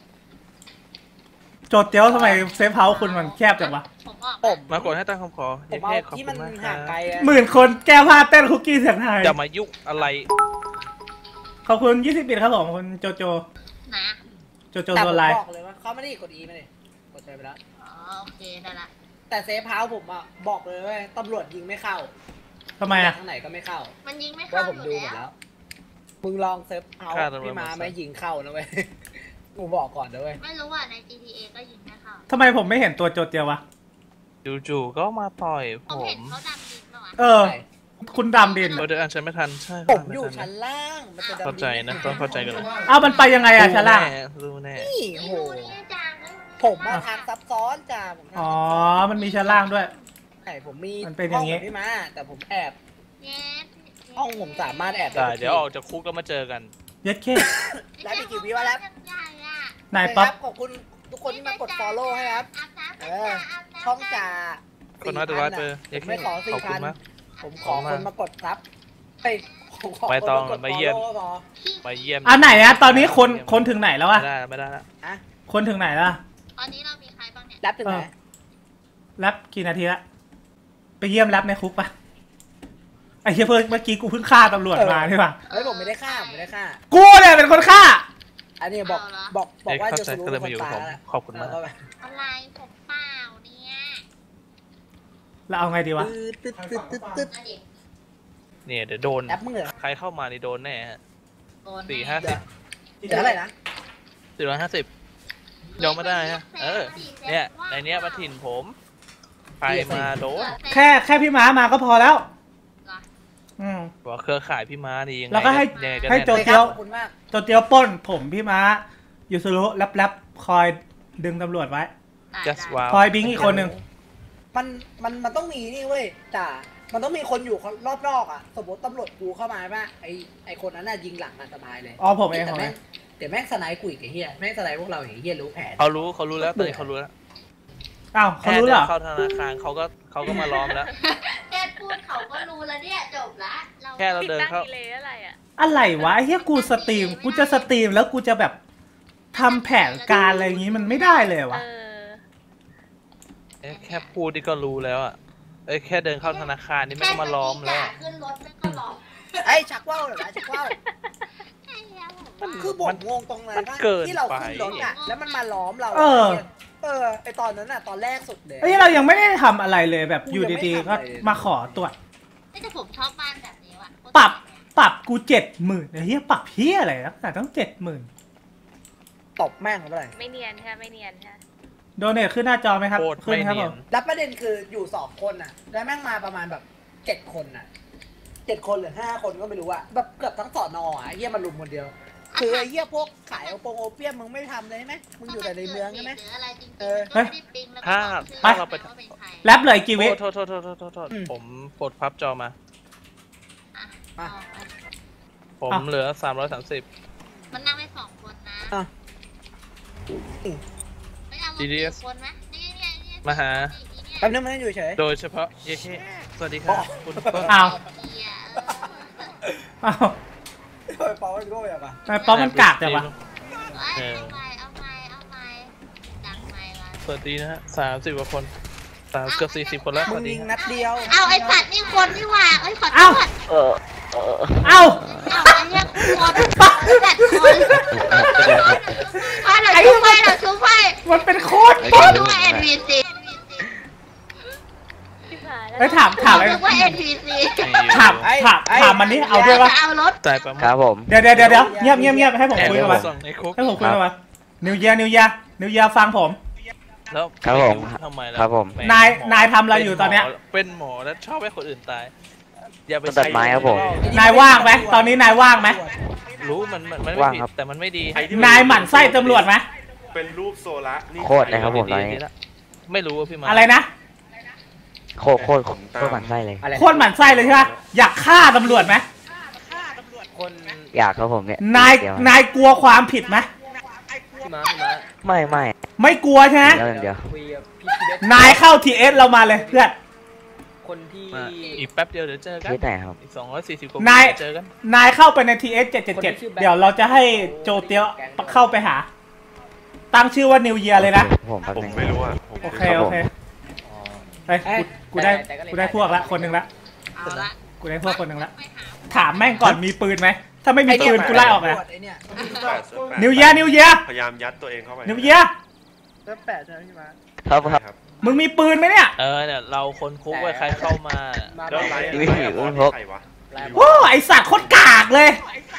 โจทย์เจียวทำไมเซฟเฮาส์คุณมันแคบจังวะผมออกผมมากดให้ตั้งคำขอผเอมเอาเคขอบที่คุมันณมากคห่ารังไกลบอะหมื่นคนแก้ผ้าเต้นคุกกี้เสียงไทยจะมายุกอะไรขอบคุณยี่สิบปีครับผมคุณโจโจนะโจโจแต่โซผมไลน์บอกเลยว่าเขาไม่ได้กดอีมาเลยกดใจไปแล้วอ๋อโอเคได้ละแต่เซฟเฮาส์ผมอ่ะบอกเลยว่าตำรวจยิงไม่เข้าทำไมอ่ะทางไหนก็ไม่เข้ามันยิงไม่ว่าเข้าผมอดูยู่หมดแล้แล้ว ว มึงลองเซฟเฮาส์พี่ม้าไม่ยิงเข้านะเว้ย กูบอกก่อนนะเว้ยไม่รู้ว่าใน จี ที เอ ก็ยิงไม่เข้าทำไมผมไม่เห็นตัวโจทย์เจียววะจู่ๆก็มาต่อยผผมเห็นมเขาดำดินปะวะเออ คุณดำดินเออเดี๋ยวอ่านฉันไม่ทันใช่ผมอยู่ไม่ทัชั้นล่างมันจะดำเข้าใจนะต้องเข้าใจกันเลยเอามันไปยังไงอะชาล่างรู้แน่นี่โอ้โหดูนี่จังผมมาทางซับซ้อนจ้าผมทางอ๋อซับซ้มันมีชั้นล่างด้วยใช่ผมมีมันเป็นอย่างงี้ห้กับพี่ม้าแต่ผมแอบเย็ดห้องผมสามารถแอบได้เดี๋ยวออกจากคุกแล้วมาเจอกันเย็ดเคแล้วมีกี่วิวะแล้วใหญ่อะนายป๊อปครับขอบคุณทุกคนที่มากด follow ให้ครับอาบน้ำเอกันอจ้ะอาบน้ำช่องจ่าคนน้อยตัวร้อยเปอร์ผมไม่ขอขสี่อบคุพัณนมากผมขอคนมากดซับเฮ้ยผมขอไม่คนต้องมากดมาเยี่ยม follow พอมาเยี่ยมอันไหนอะตอนนี้คนคนถึงไหนแล้วไม่อะได้ไม่ได้ละอะคนถึงไหนแล้วอะตอนนี้เรามีใครบ้างเนี่ยรับถึงไหนเออ แรปกี่นาทีละไปเยี่ยมแรปในคุกปะไอ้เหี้ยเพิ่งเมื่อกี้กูเพิ่งฆ่าตำรวจมาใช่ปะเฮ้ยผมไม่ได้ฆ่าผมไม่ได้ฆ่ากูเนี่ยเป็นคนฆ่าอันนี้บอกบอกบอกเด็กว่าเข้าจะใจรู้ก็เลยคมาน อยู่กับตายผมแล้วขอบคุณมากแล้วก็แบบอะไรผมเปล่าเนี่ยแล้วเอาไงดีวะตึ๊ดตึ๊ดตึ๊ดตึ๊ดอันนี้เนี่ยเดี๋ยวโดนแอปมึงเหรอใครเข้ามานี่โดนแน่ฮะโดนแน่สี่ห้าสิบเดี๋ยวอะไรนะสี่ร้อยห้าสิบยอมไม่ได้ฮะเออเนี่ยในเนี้ยมาถิ่นผมใครมาโดนแค่แค่พี่ม้ามาก็พอแล้วว่าเครือข่ายพี่ม้านี่ยังไงแล้วก็ให้ยังไงกันให้แน่โจเตียวขอบคุณมากโจเตียวปล้นผมพี่ม้ายูซุรุแลบๆคอยดึงตำรวจไว้จัสว้าวคอยบิงอีกคนหนึ่งมันมันมันต้องมีนี่เว้ยจ่ามันต้องมีคนอยู่รอบนอกอ่ะสมมติตำรวจกูเข้ามาป่ะไอไอคนนั้นน่ะยิงหลังอ่ะสบายเลยอ๋อผมเองแต่ผมเอแม่งงแต่แม่งสไนป์กูอีกไอ้เหี้ยแม่งสไนป์พวกเราไอ้เหี้ยรู้แผนเขารู้เขารู้แล้วตอนนี้เขารู้แล้วอ้าวเขารู้เหรอแค่ดินเข้าธนาคารเขาก็เขาก็มาล้อมแล้วแค่พูดเขาก็รู้แล้วเนี่ยจบละเราแค่เราเดินเข้าอะไรวะไอ้เฮียกูสตรีมกูจะสตรีมแล้วกูจะแบบทำแผนการอะไรอย่างงี้มันไม่ได้เลยวะเอ้ยแค่พูดนี่ก็รู้แล้วอ่ะเอ้ยแค่เดินเข้าธนาคารนี่ไม่ต้องมาล้อมแล้วขึ้นรถไม่ก็ล้อมไอ้ชักว่าวเหรอชักว่าวคือผมงงตรงนั้นว่าที่เราขึ้นรถอ่ะแล้วมันมาล้อมเราเออเออไอตอนนั้นอ่ะตอนแรกสุดเลยไอ้ยเรายังไม่ได้ทำอะไรเลยแบบอยู่ดีๆก็มาขอตรวจแต่ผมชอบบ้านแบบนี้ว่ะปรับปรับกูเจ็ดหมื่นไอ้เฮียปรับเฮียอะไรนะแต่ต้องเจ็ดหมื่นตบแม่งเขาไปเลยไม่เนียนใช่ไม่เนียนใช่โดเนทขึ้นหน้าจอไหมครับโคตรขึ้นไม่ครับเนีผยนมแล้วประเด็นคืออยู่สองคนอ่ะแล้วแม่งมาประมาณแบบเจ็ดคนอ่ะเจ็ดคนหรือห้าคนก็ไม่รู้อ่ะแบบเกือบทั้งสอนออ่ะไอ้เหี้ยมารุมคนเดียวคือไอ้เหี้ยพวกขายโอปงโอเปียมมึงไม่ทำเลยใช่ไหมมึงอยู่แต่ในเมืองใช่ไหม เออถ้าไปถ้าเราไปแรปเลยกี่วิโทษโทษโทษโทษโทษโทษผมปลดพับจอมามาผมเหลือสามร้อยสามสิบมันนั่งได้สองคนนะอ่ะไม่เอาจี ดี เอสคนไหมนี่นี่นี่มาหาแป๊บนึงมันอยู่เฉยโดยเฉพาะเยเคสวัสดีครับคุณเปิ้ลอ้าวเหี้ยอ้าวเฮ้ยเปาโก้ยป่ะทำไมป๊อปมันกากจังวะเอ้ยเอาใหม่เอาใหม่เอาใหม่ดังใหม่ละสวัสดีนะฮะสามสิบกว่าคนสามเกือบสี่สิบคนแล้วสมึวังสดียิงครับนัดเดียวเอาไอ้สัตว์นี่คนนี่หว่าเอ้ยขอโทเอ้าษเออเออเอ้าเอาไอ้เหี้ยคนแต่คนอ่ะเดี๋ยวชูไฟเดี๋ยวชูไฟมันเป็นโคตรชูป๊อปว่า เอ็น พี ซีไอ้ยถามถามอะไรนึกว่า เอ็น พี ซีถามถามถามมันนี่เอาด้วยวะเอารถจ่ายประมาครัณบผมเดี๋ยวเดี๋ยวเดี๋ยวเดี๋ยวเงียบเงียบเงียบให้ผมแอบคุยกับมันส่งในคุกให้ผมคุยกับมันนิวเยียนิวเยียนิวเยียฟังผมแล้วครับผมทำไมล่ะครับผมแหนายนายทำอะไรอยู่ตอนเนี้ยเป็นหมอแล้วชอบให้คนอื่นตายอย่าไปตัดไม้ครับผมนายว่างไหมตอนนี้นายว่างไหมรู้มันมันมันไม่ว่างผิดครับแต่มันไม่ดีไอ้ที่นายหมั่นไส้ตำรวจไหมเป็นรูปโซล่านี่โคตรเลยครับผม ตอนนี้ดีๆละไม่รู้ว่าพี่มาอะไรนะโคตรโคตรโคตรหมั่นไส้เลยโคตรหมั่นไส้เลยใช่ปะอยากฆ่าตำรวจไหมคนอยากครับผมเนี่ยนายเดี๋วนายกลัวความผิดไหมพี่ม้าพี่ม้าไม่ไม่ไม่กลัวใช่ไหมเดี๋ยวเดี๋ยวคุยกับพี่พีเดสนายเข้าทีเอสเรามาเลยเพื่อนคนที่มาอีกแป๊บเดียวเดี๋ยวเจอกันที่ไหนครับอีกสองร้อยสี่สิบกว่านานยเจอกันนายเข้าไปในทีเอสเจ็ดเจ็ดเจ็ดเดี๋ยวเราจะให้โจเตียวเข้าไปหา ตั้งชื่อว่านิวเยียเลยนะผมแป๊บผมนึงไม่รู้อ่ะผมโอเคโอเคไปกูกูได้กูได้พวกละคนหนึ่งละเอาละกูได้พวกคนหนึ่งละถามแม่งก่อนมีปืนไหมถ้าไม่มีปืนกูไล่ออกเลยนะไอ้เนี่ยแปดเซิร์ฟแปดนิวเยียนิวเยียพยายามยัดตัวเองเข้าไปนิวเยียเริ่มแปดใช่ไหมพี่มาครับครับครับมึงมีปืนไหมเนี่ยเออเนี่ยเราคนคุกไว้ใครเข้ามาแล้วไลฟ์นี่ไลฟ์อุ้บอลมพกใครวะโอ้ไอสัตว์โคตรกากเลย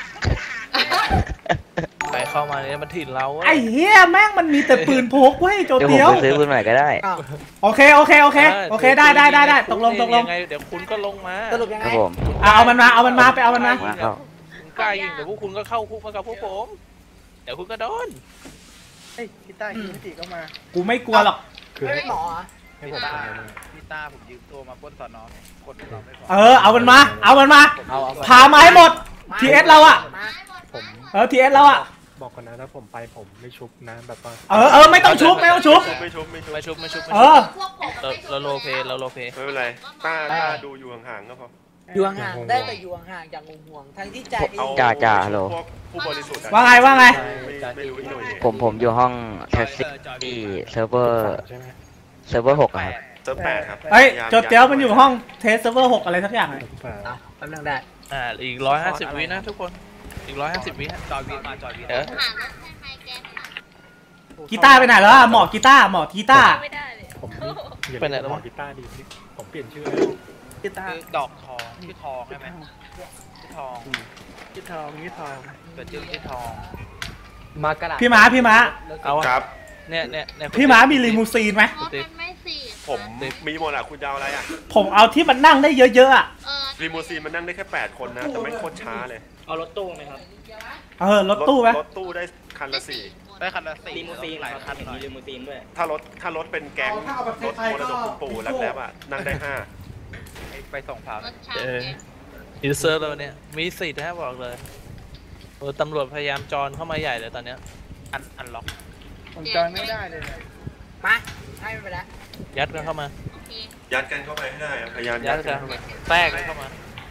ใครเข้ามาเนี่ยมันถิ่นเราเว้ยไอเฮียแม่งมันมีแต่ปืนพกเว้ยโจเดี๋ยวผมเตียวไปซื้อปืนใหม่ก็ได้โอเคโอเคโอเคโอเคได้ได้ได้ได้ตกลงตกลงยังไงเดี๋ยวคุณก็ลงมาสรุปยังคไงรับผมเอาเอามันมาเอามันมาไปเอามันมามาเข้าคุณกล้ายิงเดี๋ยวพวกคุณก็เข้าคุกมากับพวกผม เดี๋ยวคุณก็โดนเฮ้ยกีตาร์คิวติก็มากูไม่กลัวหรอกไม่หมอพี่ตาพี่ตาผมยืมตัวมาปล้นสอนอคนเราไม่พอเออเอามันมาเอามันมาเอาเอาพามาให้หมดทีเอสเราอะผมเออทีเอสเราอะบอกก่อนนะถ้าผมไปผมไม่ชุบนะแบบว่าเออเออไม่ต้องชุบไม่ต้องชุบไม่ชุบไม่ชุบไม่ชุบไม่ชุบไม่เอชุบอเราเราโลเพเราโลเพไม่เป็นไรต้าต้าดูอยู่ห่างๆก็พออยู่ห่างๆได้แต่อยู่ห่างๆอย่างห่วงๆทั้งที่ใจเอาจ่าจ่าฮัลโหลพวกผู้บริสุทธิ์อะว่าไงว่าไงไม่ไม่รู้อีกหน่อยผมผมอยู่ห้องแท็กซี่ที่เซิร์ฟเวอร์ใช่ไหมเซิร์ฟเวอร์หกอะครับเซิร์ฟแปดครับเฮ้ยโจเตียวมันอยู่ห้องเทสเซิร์ฟเวอร์หกอะไรสักอย่างเลยผมฝ่าเอากำลังได้อ่าอีกร้อยห้าสิบวินะทุกคนอีกร้อยห้าสิบวิฮะจอยวีมาจอยวีเออหารถให้ไมแกนค่ะกีตาร์ไปไหนแล้วอะหมอกีตาร์หมอกีตาร์ไม่ได้เลยผมอย่าเป็นไหนเรียกแล้วหมวะอกีตาร์ดีผมเปลี่ยนชื่อกีตาร์ดอกทองชื่อทองใช่ไหมชื่อทองชื่อทองนี่ทองเกิดชื่อชื่อทองมากระดาษพี่ม้าพี่ม้าเอาอะครับเนี่ยเนี่ยเนี่ยพี่ม้ามีลิมูซีนไหมรถมันไม่สี่ผมมีหมดอ่ะคุณจะเอาอะไรอ่ะผมเอาที่มันนั่งได้เยอะๆอะเออรีโมซีนมันนั่งได้แค่แปดคนนะแต่ไม่โคตรช้าเลยเอารถตู้ไหมครับเออรถตู้ไหมรถตู้ได้คันละสี่ได้คันละสี่ลิมูซีนหลายคันเห็นมีลิมูซีนด้วยถ้ารถถ้ารถเป็นแก๊งรถมรดกคุณปู่แลบๆอ่ะนั่งได้ห้าไปส่งเผารถช้าเออยูเซอร์เราเนี่ยมีสิทธิ์นะบอกเลยเออตำรวจพยายามจอนเข้ามาใหญ่เลยตอนเนี้ยอันอันล็อกผมจอยไม่ได้เลยมาให้ไปแล้วยัดกันเข้ามาโอเคยัดกันเข้าไปให้ได้อะพยายามยัยัดดกักัน นเข้าไปแทรกกันเข้ามาก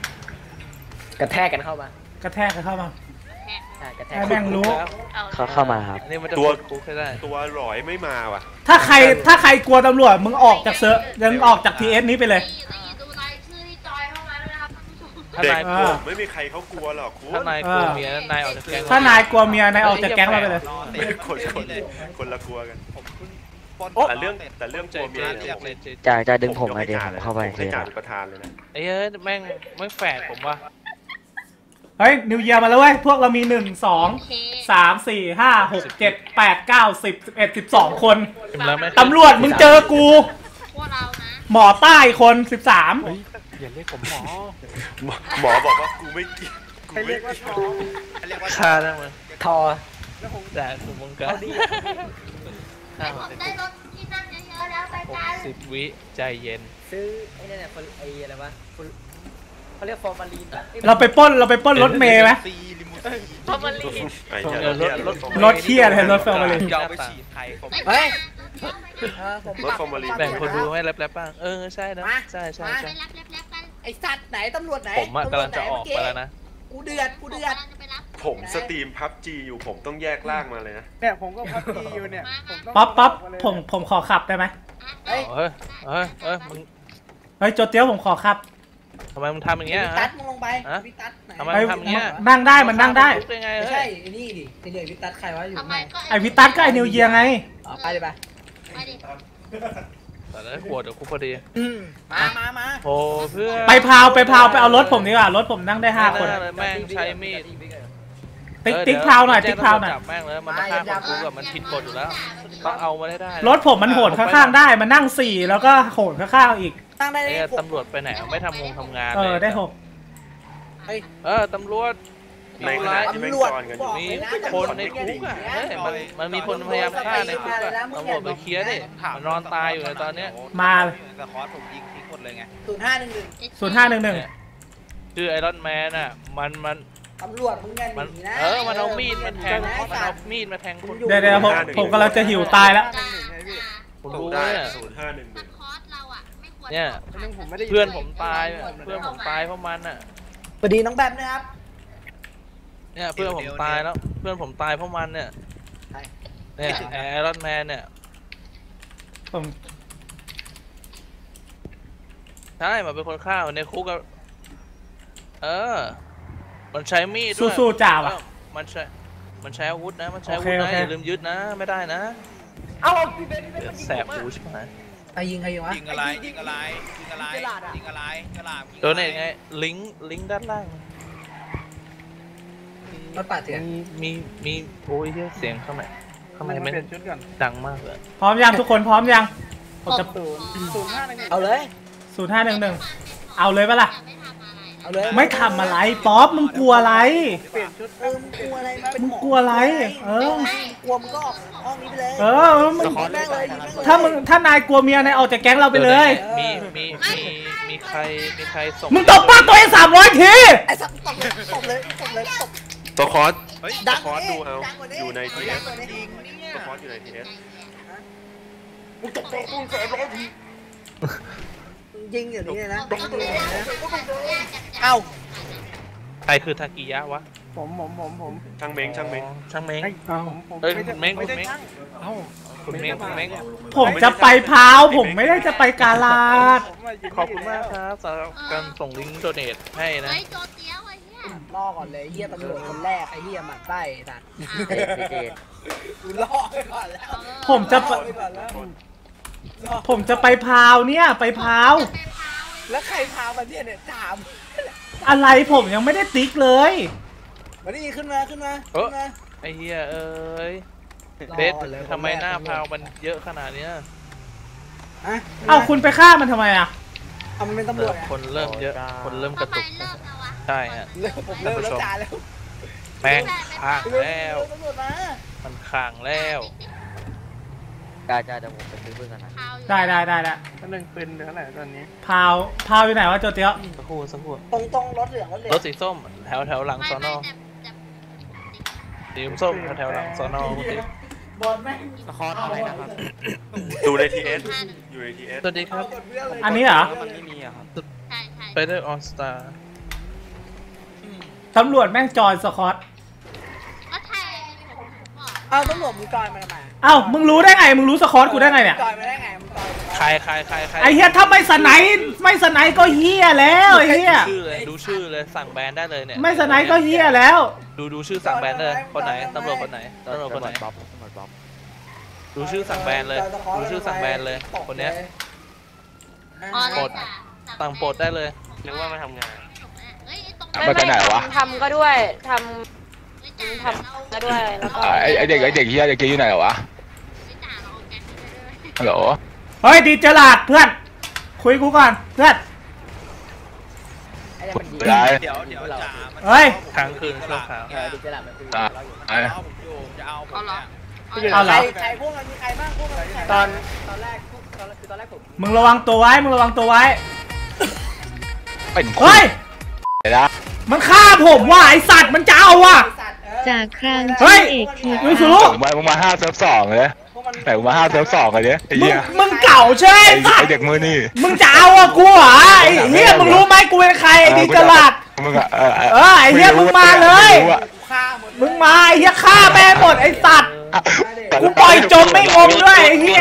ระแทกกันเข้ามากระแทกกันเข้ามาใช่กระแทกให้แม่งรู้เขาเข้ามาครับอันนี้มันจะตัวคุกให้ได้ตัวหลอยไม่มาว่ะถ้าใครถ้าใครกลัวตำรวจมึงออกจากเซิร์ฟยังออกจากทีเอสนี้ไปเลยนี่ดูรายชื่อที่จอยเข้ามาด้วยนะครับท่านผู้ชมถ้าเด็กนายกลัวไม่มีใครเขากลัวหรอกคุณถ้านายกลัวเมียนายออกจากแก๊งถ้านายกลัวเมียนายออกจากแก๊งเราไปเลยคนคนคนละกลัวกันแต่เรื่องแต่เรื่องกลัวเมียเนี่ยผมจะจะดึงผมยกมาให้เดี๋ยวจ่าผมเลยเข้าไปผมเคให้ลียจ่าร์เป็นประธานเลยนะไอ้เอ้ยแม่งแม่งแฝดผมว่ะเฮ้ยนิวเยียร์มาแล้วเว้ยพวกเรามีหนึ่งสองสามสี่ห้าหกเจ็ดแปดเก้าสิบสิบเอ็ดสิบสองคน ตำรวจมึงเจอกูพวกเรานะหมอใต้คนสิบสามอย่าเรียกผมหมอหมอหมอบอกว่ากูไม่เกี่ยวกูไม่เกี่ยวฆ่าได้มั้ยทอแต่สมมติกันไอ้ผมได้รถที่นั่งเยอะๆแล้วไปกันสิบวิใจเย็นซื้อไอ้นี่เนี่ยไอ้อะไรวะเขาเรียกฟอร์มาลีนเราไปปล้นเราไปปล้นรถเมย์ไหมฟอร์มาลีนไอ้เหี้ยรถรถรถเที่ยเลยรถเฟอร์มาลีนยาวไปฉีดไทยผมเฮ้ยรถฟอร์มาลีนแบ่งคนดูให้แรปๆบ้างเออใช่นะใช่ใช่ใช่ไปรับแลบๆกันไอ้สัตว์ไหนตำรวจไหนผมอะกำลังจะออกไปแล้วนะกูเดือดกูเดือดจะไปรับผมสตรีมพับจีอยู่ผมต้องแยกล่างมาเลยนะเนี่ยผมก็พับดีอยู่เนี่ยผมต้องป๊อปป๊อปผมผมขอขับได้ไหมเฮ้ยเฮ้ยเฮ้ยเฮ้ยมึงเฮ้ยโจเตี้ยวผมขอขับทำไมมึงทำอย่างเงี้ยวิตัฮะดมึงลงไปวิตัดไหนทำไมเฮ้ยมึงทำอย่างเงี้ยนั่งได้มันนั่งได้ได้ไงไม่เฮ้ใช่ยไอ้นี่ดิไอ้เหนื่อยวิตัดใครวะอยู่ทำไมไหนก็ไอวิตัสก็ไอนิวเยียร์ไงอ๋อไปเลยไปไปดิแต่ละขวดเดี๋ยวกูพอดีมามามาโอ้เพื่อนไปพาวไปพาวไปเอารถผมดีกว่ารถผมนั่งได้ห้าคนเลยแม่งใช้มีดติ๊กติ๊กพาวหน่อยติ๊กพาวหน่อยจับแม่งเลยมันมาฆ่าคนกูกับมันผิดกฎอยู่แล้วต้องเอามาได้ได้รถผมมันโหนข้างๆได้มันนั่งสี่แล้วก็โหนข้างๆอีกตั้งได้เอ้เลยตำรวจไปไหนไม่ทำงงทำงานเออได้หกเออตำรวจในขณะที่แม่งจอนกันอยู่มีคนในคุกอ่ะเฮ้ยมันมันมีคนพยายามฆ่าในคุกอ่ะตำรวจไปเคลียร์ดิมันนอนตายอยู่ในตอนเนี้ยมาเลยแต่คอสผมยิงทิ้งหมดเลยไงศูนย์ห้าหนึ่งหนึ่งศูนย์ห้าหนึ่งหนึ่งชื่อไอรอนแมนอ่ะมันมันตำรวจมึงอย่าหมันนีนะเออมันเอามีดมาแทงมันเอามีดมาแทงคนเดี๋ยวเดี๋ยวผมผมกำลังจะหิวตายแล้วคุณส่งรู้ได้เนี่ยศูนย์ห้าหนึ่งหนึ่งคอร์สเราอ่ะไม่ควรเนี่ยผมไม่ได้เพื่อนผมตายอะเพื่อนผมตายเพราะมันอ่ะสวัสดีน้องแบมนะครับเนี่ยเพื่อนผมตายแล้วเพื่อนผมตายเพราะมันเนี่ยเนี่ยไอรอนแมนเนี่ยผมใช่มันเป็นคนฆ่าในคุกอะเออมันใช้มีดด้วยสู้ๆจ่าว่ะเออมันใช้มันใช้อาวุธนะมันใช้อาโอวุเคธโอนะเคอย่าลืมยึดนะไม่ได้นะเอาพี่เบนเดี๋ยวแสบหูใช่ไหมใครยิงใครยิงวะยิงอะไรยิงอะไรยิงอะไรเจลาดอะยิงอะไรกระลาบตัวเนี่ยไงลิงก์ลิงก์ด้านล่างรถปัดเถื่อนมีมีมีโอ้ยเหี้ยเสียงข้างในข้างในไม่เปลี่ยนชุดก่อนดังมากเลยพร้อมยังทุกคนพร้อมยังผมจะศูนย์ศูนย์ห้าหนึ่งเอาเลยศูนย์ห้าหนึ่งหนึ่งเอาเลยปะล่ะเอาเลยไม่ทำอะไรป๊อปมึงกลัวอะไรเปลี่ยนชุดเออมึงกลัวอะไรมาเป็นหมอกลัวอะไรเออกลัวมึงก็ออกห้องนี้ไปเลยเออมึงยิงแม่งเลยยิงแม่งเลยถ้ามึงถ้านายกลัวเมียนายออกจากแก๊งเราไปเลยมีมีมีมีใครมีใครส่งมึงตบปากตัวเองสามร้อยทีไอ้สัตว์ตบเลยตบเลยตบเลยตบตัวคอร์สดัตัวงคอร์สดิดูเอาดังกว่านี้อยู่ในทีเอดัสงกว่านี้ตัวคอร์สอยู่ในทีเอสมึงตบตัวกูสามร้อยทียิงอย่างนี้เลยนะยิงอย่างนี้นะเอ้าใครคือทากิยะวะผมผมผมผมช่างเม้งช่างเม้งช่างเม้งผมผมเอ้ยไม่คุได้ณเม้งไม่คุณได้เม้งช่างเอ้าคุณเม้งคุณเม้งผมจะไปพาว ผมไม่ได้จะไปกาลาดผมมายิงขอบคุณมากครับสำหรับการส่งลิงก์โดเนทให้นะเฮ้ยโจเตี้ยวไอ้เหี้ยล่อก่อนเลยเฮียตำรวจคนแรกไอ้เฮียหมันไส้สัตว์เจดเจดกูล่อไปก่อนแล้วผมจะไปล่อไปก่อนแล้วผมจะไปพาวเนี่ยไปพาวแล้วใครพามาเนี่ยเนี่ยถามอะไรผมยังไม่ได้ติ๊กเลยมานี่ขึ้นมาขึ้นมาเออขึ้นมาไอ้เหี้ยเอ้ยรอเบสเลยทำไมหน้าพาวมันเยอะขนาดเนี้ยฮะเอ้าคุณไปฆ่ามันทำไมอ่ะเอามันเป็นตำรวจคนเริ่มเยอะ คนเริ่มกระตุกเลิกแล้ววะใช่ฮะผมเริ่มแล้วจ่าแล้วแป้งค้างแล้วตำรวจมามันค้างแล้วจ้าจ้าเดี๋ยวผมไปซื้อปืนกันนะได้ได้ได้ได้ก็หนึ่งปืนเหลืออะไรตอนนี้พาวพาวอยู่ไหนวะโจเตี้ยสักครู่สักครู่ตรงตรงรถเหลืองรถเหลืองรถสีส้มแถวแถวหลังไม่สอนไม่อแต่แต่สีส้มแถวแถวหลังสอนอคุณติ๊กบอลแม่งละครอะไรนะครับดูในทีเอสอยู่ในทีเอสสวัสดีครับอันนี้เหรอมันไม่มีอะครับใช่ใช่ไปได้ออสตาร์ตำรวจแม่งจอยสคอตก็ใช่ผมบอกเอาตำรวจมึงจอยมาทำไมเอ้ามึงรู้ได้ไงมึงรู้สคอตกูได้ไงเนี่ยจอยมาได้ไงมึงจอยใครใครใครใครไอ้เฮียถ้าไม่สไนป์ไม่สไนป์ก็เฮียแล้วไอ้เฮียชื่อเลยดูชื่อเลยสั่งแบนได้เลยเนี่ยไม่สไนป์ก็เฮียแล้วดูดูชื่อสั่งแบนเลยคนไหนตำรวจคนไหนตำรวจคนไหนบ๊อบตำรวจบ๊อบดูชื่อสั่งแบนเลย ดูชื่อสั่งแบนเลย คนเนี้ยพอแล้วกดจ้ะสั่งปลดได้เลยนึกว่ามาทำงานเฮ้ยตรงไม่ไม่ทำก็ด้วยทไม่จ่าำทำก็ด้วยแล้วก็ไอไอเด็กไอเด็กเฮียเด็กเกย์อยู่ไหนวะไม่จ่าเราเอาแก๊งไปด้วยฮัลโหลเฮ้ยดีเจลาดเพื่อนคุยกูก่อนเพื่อนไอ้เนี่ยมันดีได้เดี๋ยวเดี๋ยวจ่าเฮ้ยค้างคืนชั่วคราวเออดีจะหลับมันคืออ่ะไอเอาผมอยู่จะเอาผมเนี่ยเอาเหรอใครพวกมันมีใครบ้างพวกมันมีใครตอนตอนแรกตอนคือตอนแรกผมมึงระวังตัวไว้มึงระวังตัวไว้เป็นคนเฮ้ยนะมันฆ่าผมว่ะไอสัตว์มันจะเอาว่ะสัตว์เออจากครั้งเฮ้ที่ยเอกทียูสุมึงมามึงมาห้าเซิร์ฟสองเลยแต่มึงมาห้าเซิร์ฟสองเลยเนี่ยไอ้มึงเหี้ยมึงเก่าใช่ไหมไอ้สัตไอว์เด็กมือนี่มึงจะเอาอะกูเหรอไอ้เฮียมึงรู้ไหมกูเป็นใครไอ้ดีเจลาดมึงอะเออเออไอ้เหี้ยมึงมาเลยไม่รู้อะฆ่าหมดมึงมาไอ้เฮียฆ่าแม่หมดไอ้สัตว์กูปล่อยจมไม่งมด้วยไอ้เฮีย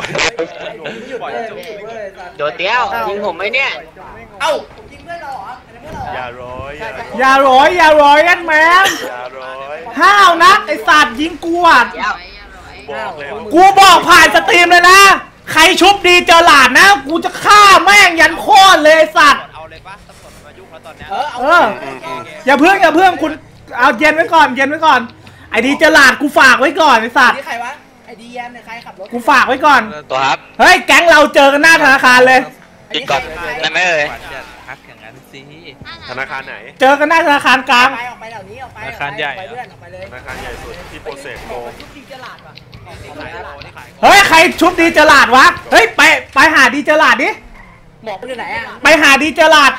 โดดเตี้ยวยิงผมไหมเนี่ยเอ้ายิงเพื่อนเราเหรออันนี้เพื่อนเราเหรออย่าร้อยอย่าอย่าร้อยอย่าร้อยกันแมนอย่าร้อยห้าวนักไอ้สัตว์ยิงกูอ่ะบอกเลยว่ากูบอกผ่านสตรีมเลยนะ ใครชุบดีเจอหลาดนะ กูจะฆ่าแม่งยันโคตรเลยไอ้สัตว์เอาเลยปะตำรวจมายุ่งแล้วตอนเนี้ยเออเอาเออ อย่าเพิ่งอย่าเพิ่งคุณเอาเย็นไว้ก่อนเย็นไว้ก่อนไอ้ดีเจอหลาดกูฝากไว้ก่อนไอ้สัตว์นี่ใครวะไอ้ดีแยมเนี่ยใครขับรถกูฝากไว้ก่อนตัวครับเฮ้ยแก๊งเราเจอกันหน้าธนาคารเลยอีกก่อนได้ไหมเอ่ยอย่าทักอย่างนั้นสิธนาคารไหนเจอกันหน้าธนาคารกลางไปออกไปแถวนี้ออกไปธนาคารใหญ่ไปเพื่อนออกไปเลยธนาคารใหญ่สุดที่โปรเซสโกชุดดีเจลาดว่ะเฮ้ยใครชุบดีเจอหลาดวะเฮ้ยไปไปหาดีเจอหลาดดิหมอกมันอยู่ไหนอ่ะไปหาดีเจอหลาด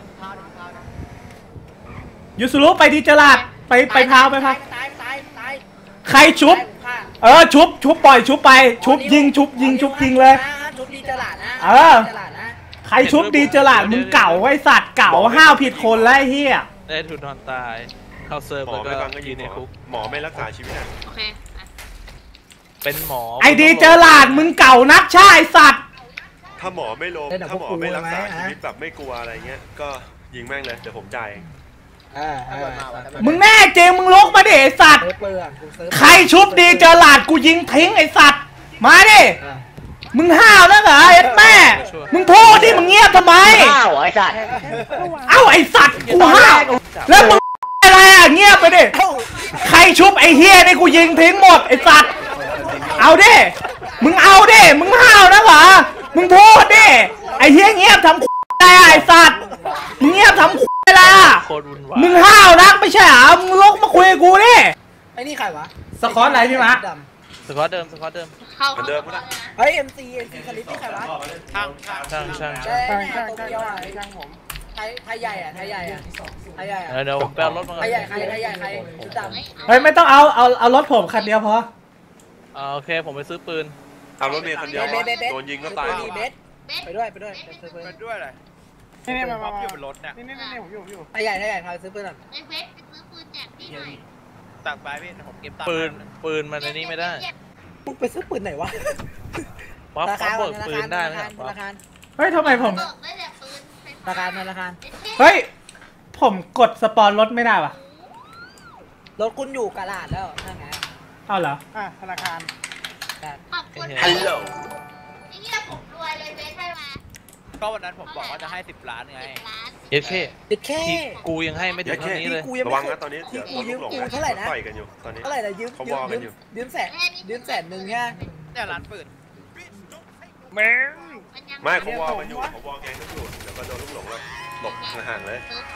ยูสุรุไปดีเจอหลาดไปไปพาวไปพาวตายตายตายใครชุบ เออชุบชุบปล่อยชุบไป ชุบยิงชุบยิงชุบยิงเลยชุบดีเจลาดนะเออ ใครชุบดีเจอหลาดมึงเก่าไอ้สัตว์เก่าห้าวผิดคนแล้วไอ้เฮียได้ทุนนอนตาย เข้าเซิร์ฟหมอแล้วไม่ก็ฟังก็ยิยืงนในหมอคุกหมอไม่รักษาชีวิตอ่ะโอเคอ่ะเป็นหมอไอ้ดีเจอหลาดมึงเก่านักใช่ไอ้สัตว์ถ้าหมอไม่ลมถ้าหมอไม่รักษาชีวิตแบบไม่กลัวอะไรเงี้ยก็ยิงแม่งเลยเดี๋ยวผมจ่ายเออเออมึงแน่จริงมึงลุกมาดิไอ้สัตว์เปลือกกูซื้อใครชุบดีเจอหลาดกูยิงทิ้งไอ้สัตว์มาดิมึงห้าวนะเหรอไอ้แม่มึงพูดดิมึงเงียบทำไมอ้าวไอ้สัตว์เอ้าไอ้สัตว์กูห้าวแล้วมึงอะไรอ่ะเงียบไปดิใครชุบไอ้เฮียนี่กูยิงทิ้งหมดไอ้สัตว์เอาดิมึงเอาดิมึงห้าวนะเหรอมึงพูดดิไอ้เฮียเงียบทำอะไรไอ้สัตว์มึงเงียบทำอะไรล่ะโคตรวุ่นวายมึงห้าวนักไม่ใช่เหรอมึงลุกมาคุยกับกูดิไอ้นี่ใครวะสกอตไหนพี่มะสกอตเดิมสกอตเดิมเข้าเหมือนเดิมนะเฮ้ย เอ็ม ซี เอ็ม ซี คลิปนี่ใครวะช่างช่างช่างช่างใช่ช่างโตช่างเกียวอ่ะช่างผมไทยไทยใหญ่อ่ะไทยใหญ่อ่ะไทยใหญ่อ่ะเออเดี๋ยวผมไปเอารถมาก่ไทอนยใหญ่ใครไทยใหญ่ใครชุดดำเฮ้ยไม่ต้องเอาเอาเอารถผมคันเดียวพออ่าโอเคผมไปซื้อปืนเอารถเมล์คันเดียวโดนยิงก็ตายเบสไปด้วยไปด้วยไปซื้อปืนเป็นด้วยเลยนี่นี่มามาอยู่บนรถเนี่ยนี่นี่นี่ผมอยู่ผมอยู่ไทยใหญ่ไทยใหญ่พาไปซื้อปืนหน่อยไอ้เวทไปซื้อปืนแจกพี่หน่อยตักไปพี่ผมเก็บตังค์ปืนปืนมันในนี้ไม่ได้มึงไปซื้อปืนไหนวะป๊อปธนาป๊อคาปรเบิกปืนได้ไหมธครับป๊อปนาคารเฮ้ยทำไมผมเบิกได้แต่ปืนไฟธนาคารธนาคารเฮ้ยผมกดสปอนรถไม่ได้ว่ะรถคุณอยู่กาลาดแล้วนั่นไงเอาเหรออ่ะธนาคารขอบคุณฮัลโหลไอ้เหี้ยผมรวยเลยเวทให้มาก็วันนั้นผมบอกว่าจะให้สิบล้านไงสิบล้านเอเคติดแค่ที่กูยังให้ไม่ถึงเท่านี้เลยกูยังระไม่วังเคยนะตอนนี้ที่เดี๋ยวกูรถยืลูมกหลงกูเท่าไหร่นะต่อยกันอยู่ตอนนี้เท่าไหร่นะยืมเขายืวอมลกันยือยู่มยืมแสนยืมแสนหนึ่งเนี่ยเนี่ยร้านปืนแม่งมันยังไม่เขาวอลกันอยู่เขาวอลแกงกันอยู่เดี๋ยวก็โดนลูกหลงแล้วหลบห่างๆเลย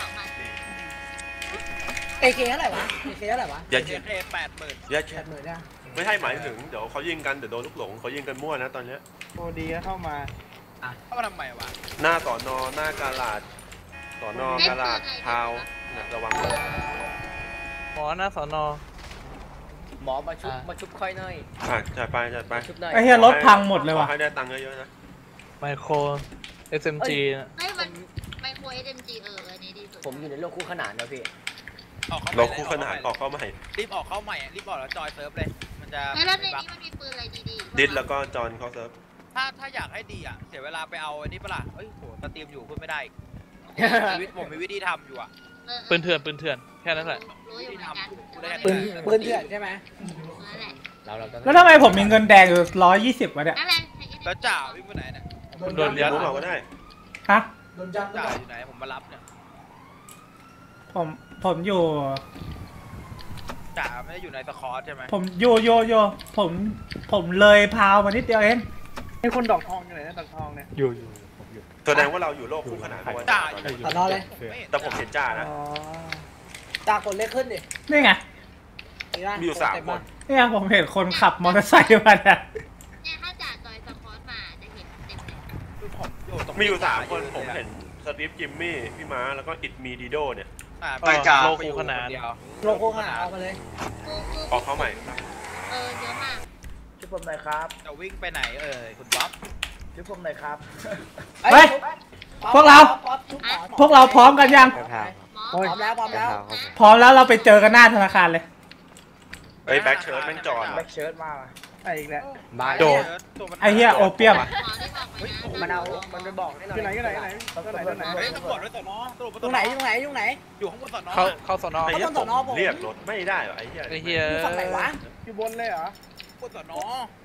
เอเคเท่าไหร่วะเอเคเท่าไหร่วะอย่าเอแปดหมื่นอย่าแปดหมื่นเนี่ยไม่ใช่หมายถึงเดี๋ยวเขายิงกันเดี๋ยวโดนลูกหลงเขายิงกันมั่วนะตอนเนี้ยโอดีก็เข้ามาเข้ามาทำไมวะหน้าสอนอหน้ากาลาดสอนอกาลาดพาวนะระวังด้วยหมอหน้าสอนอหมอมาชุบมาชุบค่อยหน่อยอ่ะจัดไปจัดไปชุบหน่อยไอ้เหี้ยรถพังหมดเลยขอว่ะให้ได้ตังค์เยอะๆนะไมโคร เอส เอ็ม จีไม่มันไมโครเอสเอ็มจีเอออันนี้ดีสุดผมอยู่ในโลกคู่ขนานนะพี่ออกเข้าเราคู่ขนาดออกเข้ามาให้รีบออกเข้าใหม่รีบออกแล้วจอยเซิร์ฟเลยมันจะแล้วในนี้มันมีปืนอะไรดีๆดิสแล้วก็จอนเขาเซิร์ฟถ้าถ้าอยากให้ดีอ่ะเสียเวลาไปเอาอันนี้ปะล่ะเอ้ยโหสตรีมอยู่พูดไม่ได้ชีวิตผมมีวิธีทำอยู่อ่ะปืนเถื่อนปืนเถื่อนแค่นั้นแหละรู้อยู่เหมือนกันปืนปืนเถื่อนใช่ไหมเราเราแล้วทำไมผมมีเงินแดงอยู่ร้อยยี่สิบวะเนี่ยนั่นแหละแล้วจ่าวิ่งไปไหนเนี่ยโดนยัดรู้เราก็ได้ฮะโดนจับจ่าอยู่ไหนผมมารับเนี่ยผมผมอยู่จ่าไม่ได้อยู่ในสคอร์ใช่ไหมผมโยโยโยผมผมเลยพาวมานิดเดียวเองไอ้คนดอกทองอยู่ไหนนะดอกทองเนี่ยอยู่อยู่ผมอยู่แสดงว่าเราอยู่โลกคู่ขนานด้วยจ่าตอนอยู่นี้สอนอเลยแต่ผมเห็นจ่านะอ๋อตาคนเล็กขึ้นดินี่ไงมีอยู่สามคนเนี่ยผมเห็นคนขับมอเตอร์ไซค์มาเนี่ยเนี่ยถ้าจ่าจอยสปอร์ตมาจะเห็นเต็มเลยคือผมอยู่ตรงมีอยู่สามคนผมเห็นสตีฟจิมมี่พี่ม้าแล้วก็อิดมีดีโดเนี่ยไปจ่าโลคู่ขนานโลโก้ขนาดเอามาเลยออกเข้าใหม่เออเยอะมากชุบผมหน่อยครับจะวิ่งไปไหนเอ่ยคุณบ๊อบชุบผมหน่อยครับเฮ้ย พวกเรา พวกเราพร้อมกันยังไปพาวพร้อมแล้วพร้อมไปแล้วพาวครับผมพร้อมแล้วเราไปเจอกันหน้าธนาคารเลยเฮ้ยแบ็คเชิร์ตแม่งจอนแบ็คเชิร์ตมาไปอีกแล้วมาโดด ไอ้เหี้ยโอเปียมมันเอามันไปบอกให้หน่อยที่ไหนที่ไหนที่ไหนที่ไหนที่ไหนเฮ้ยตำรวจไว้สอนอตำรวจตรงไหนตรงไหนตรงไหนอยู่ข้างบนสอนอเข้าเข้าสอนอไอ้เหี้ยเขาต้องสอนอผมเรียกรถไม่ได้หรอไอ้เหี้ยไอ้เหี้ยอยู่ฝั่งไหนวะอยู่บนเลยเหรอบนสอนอบ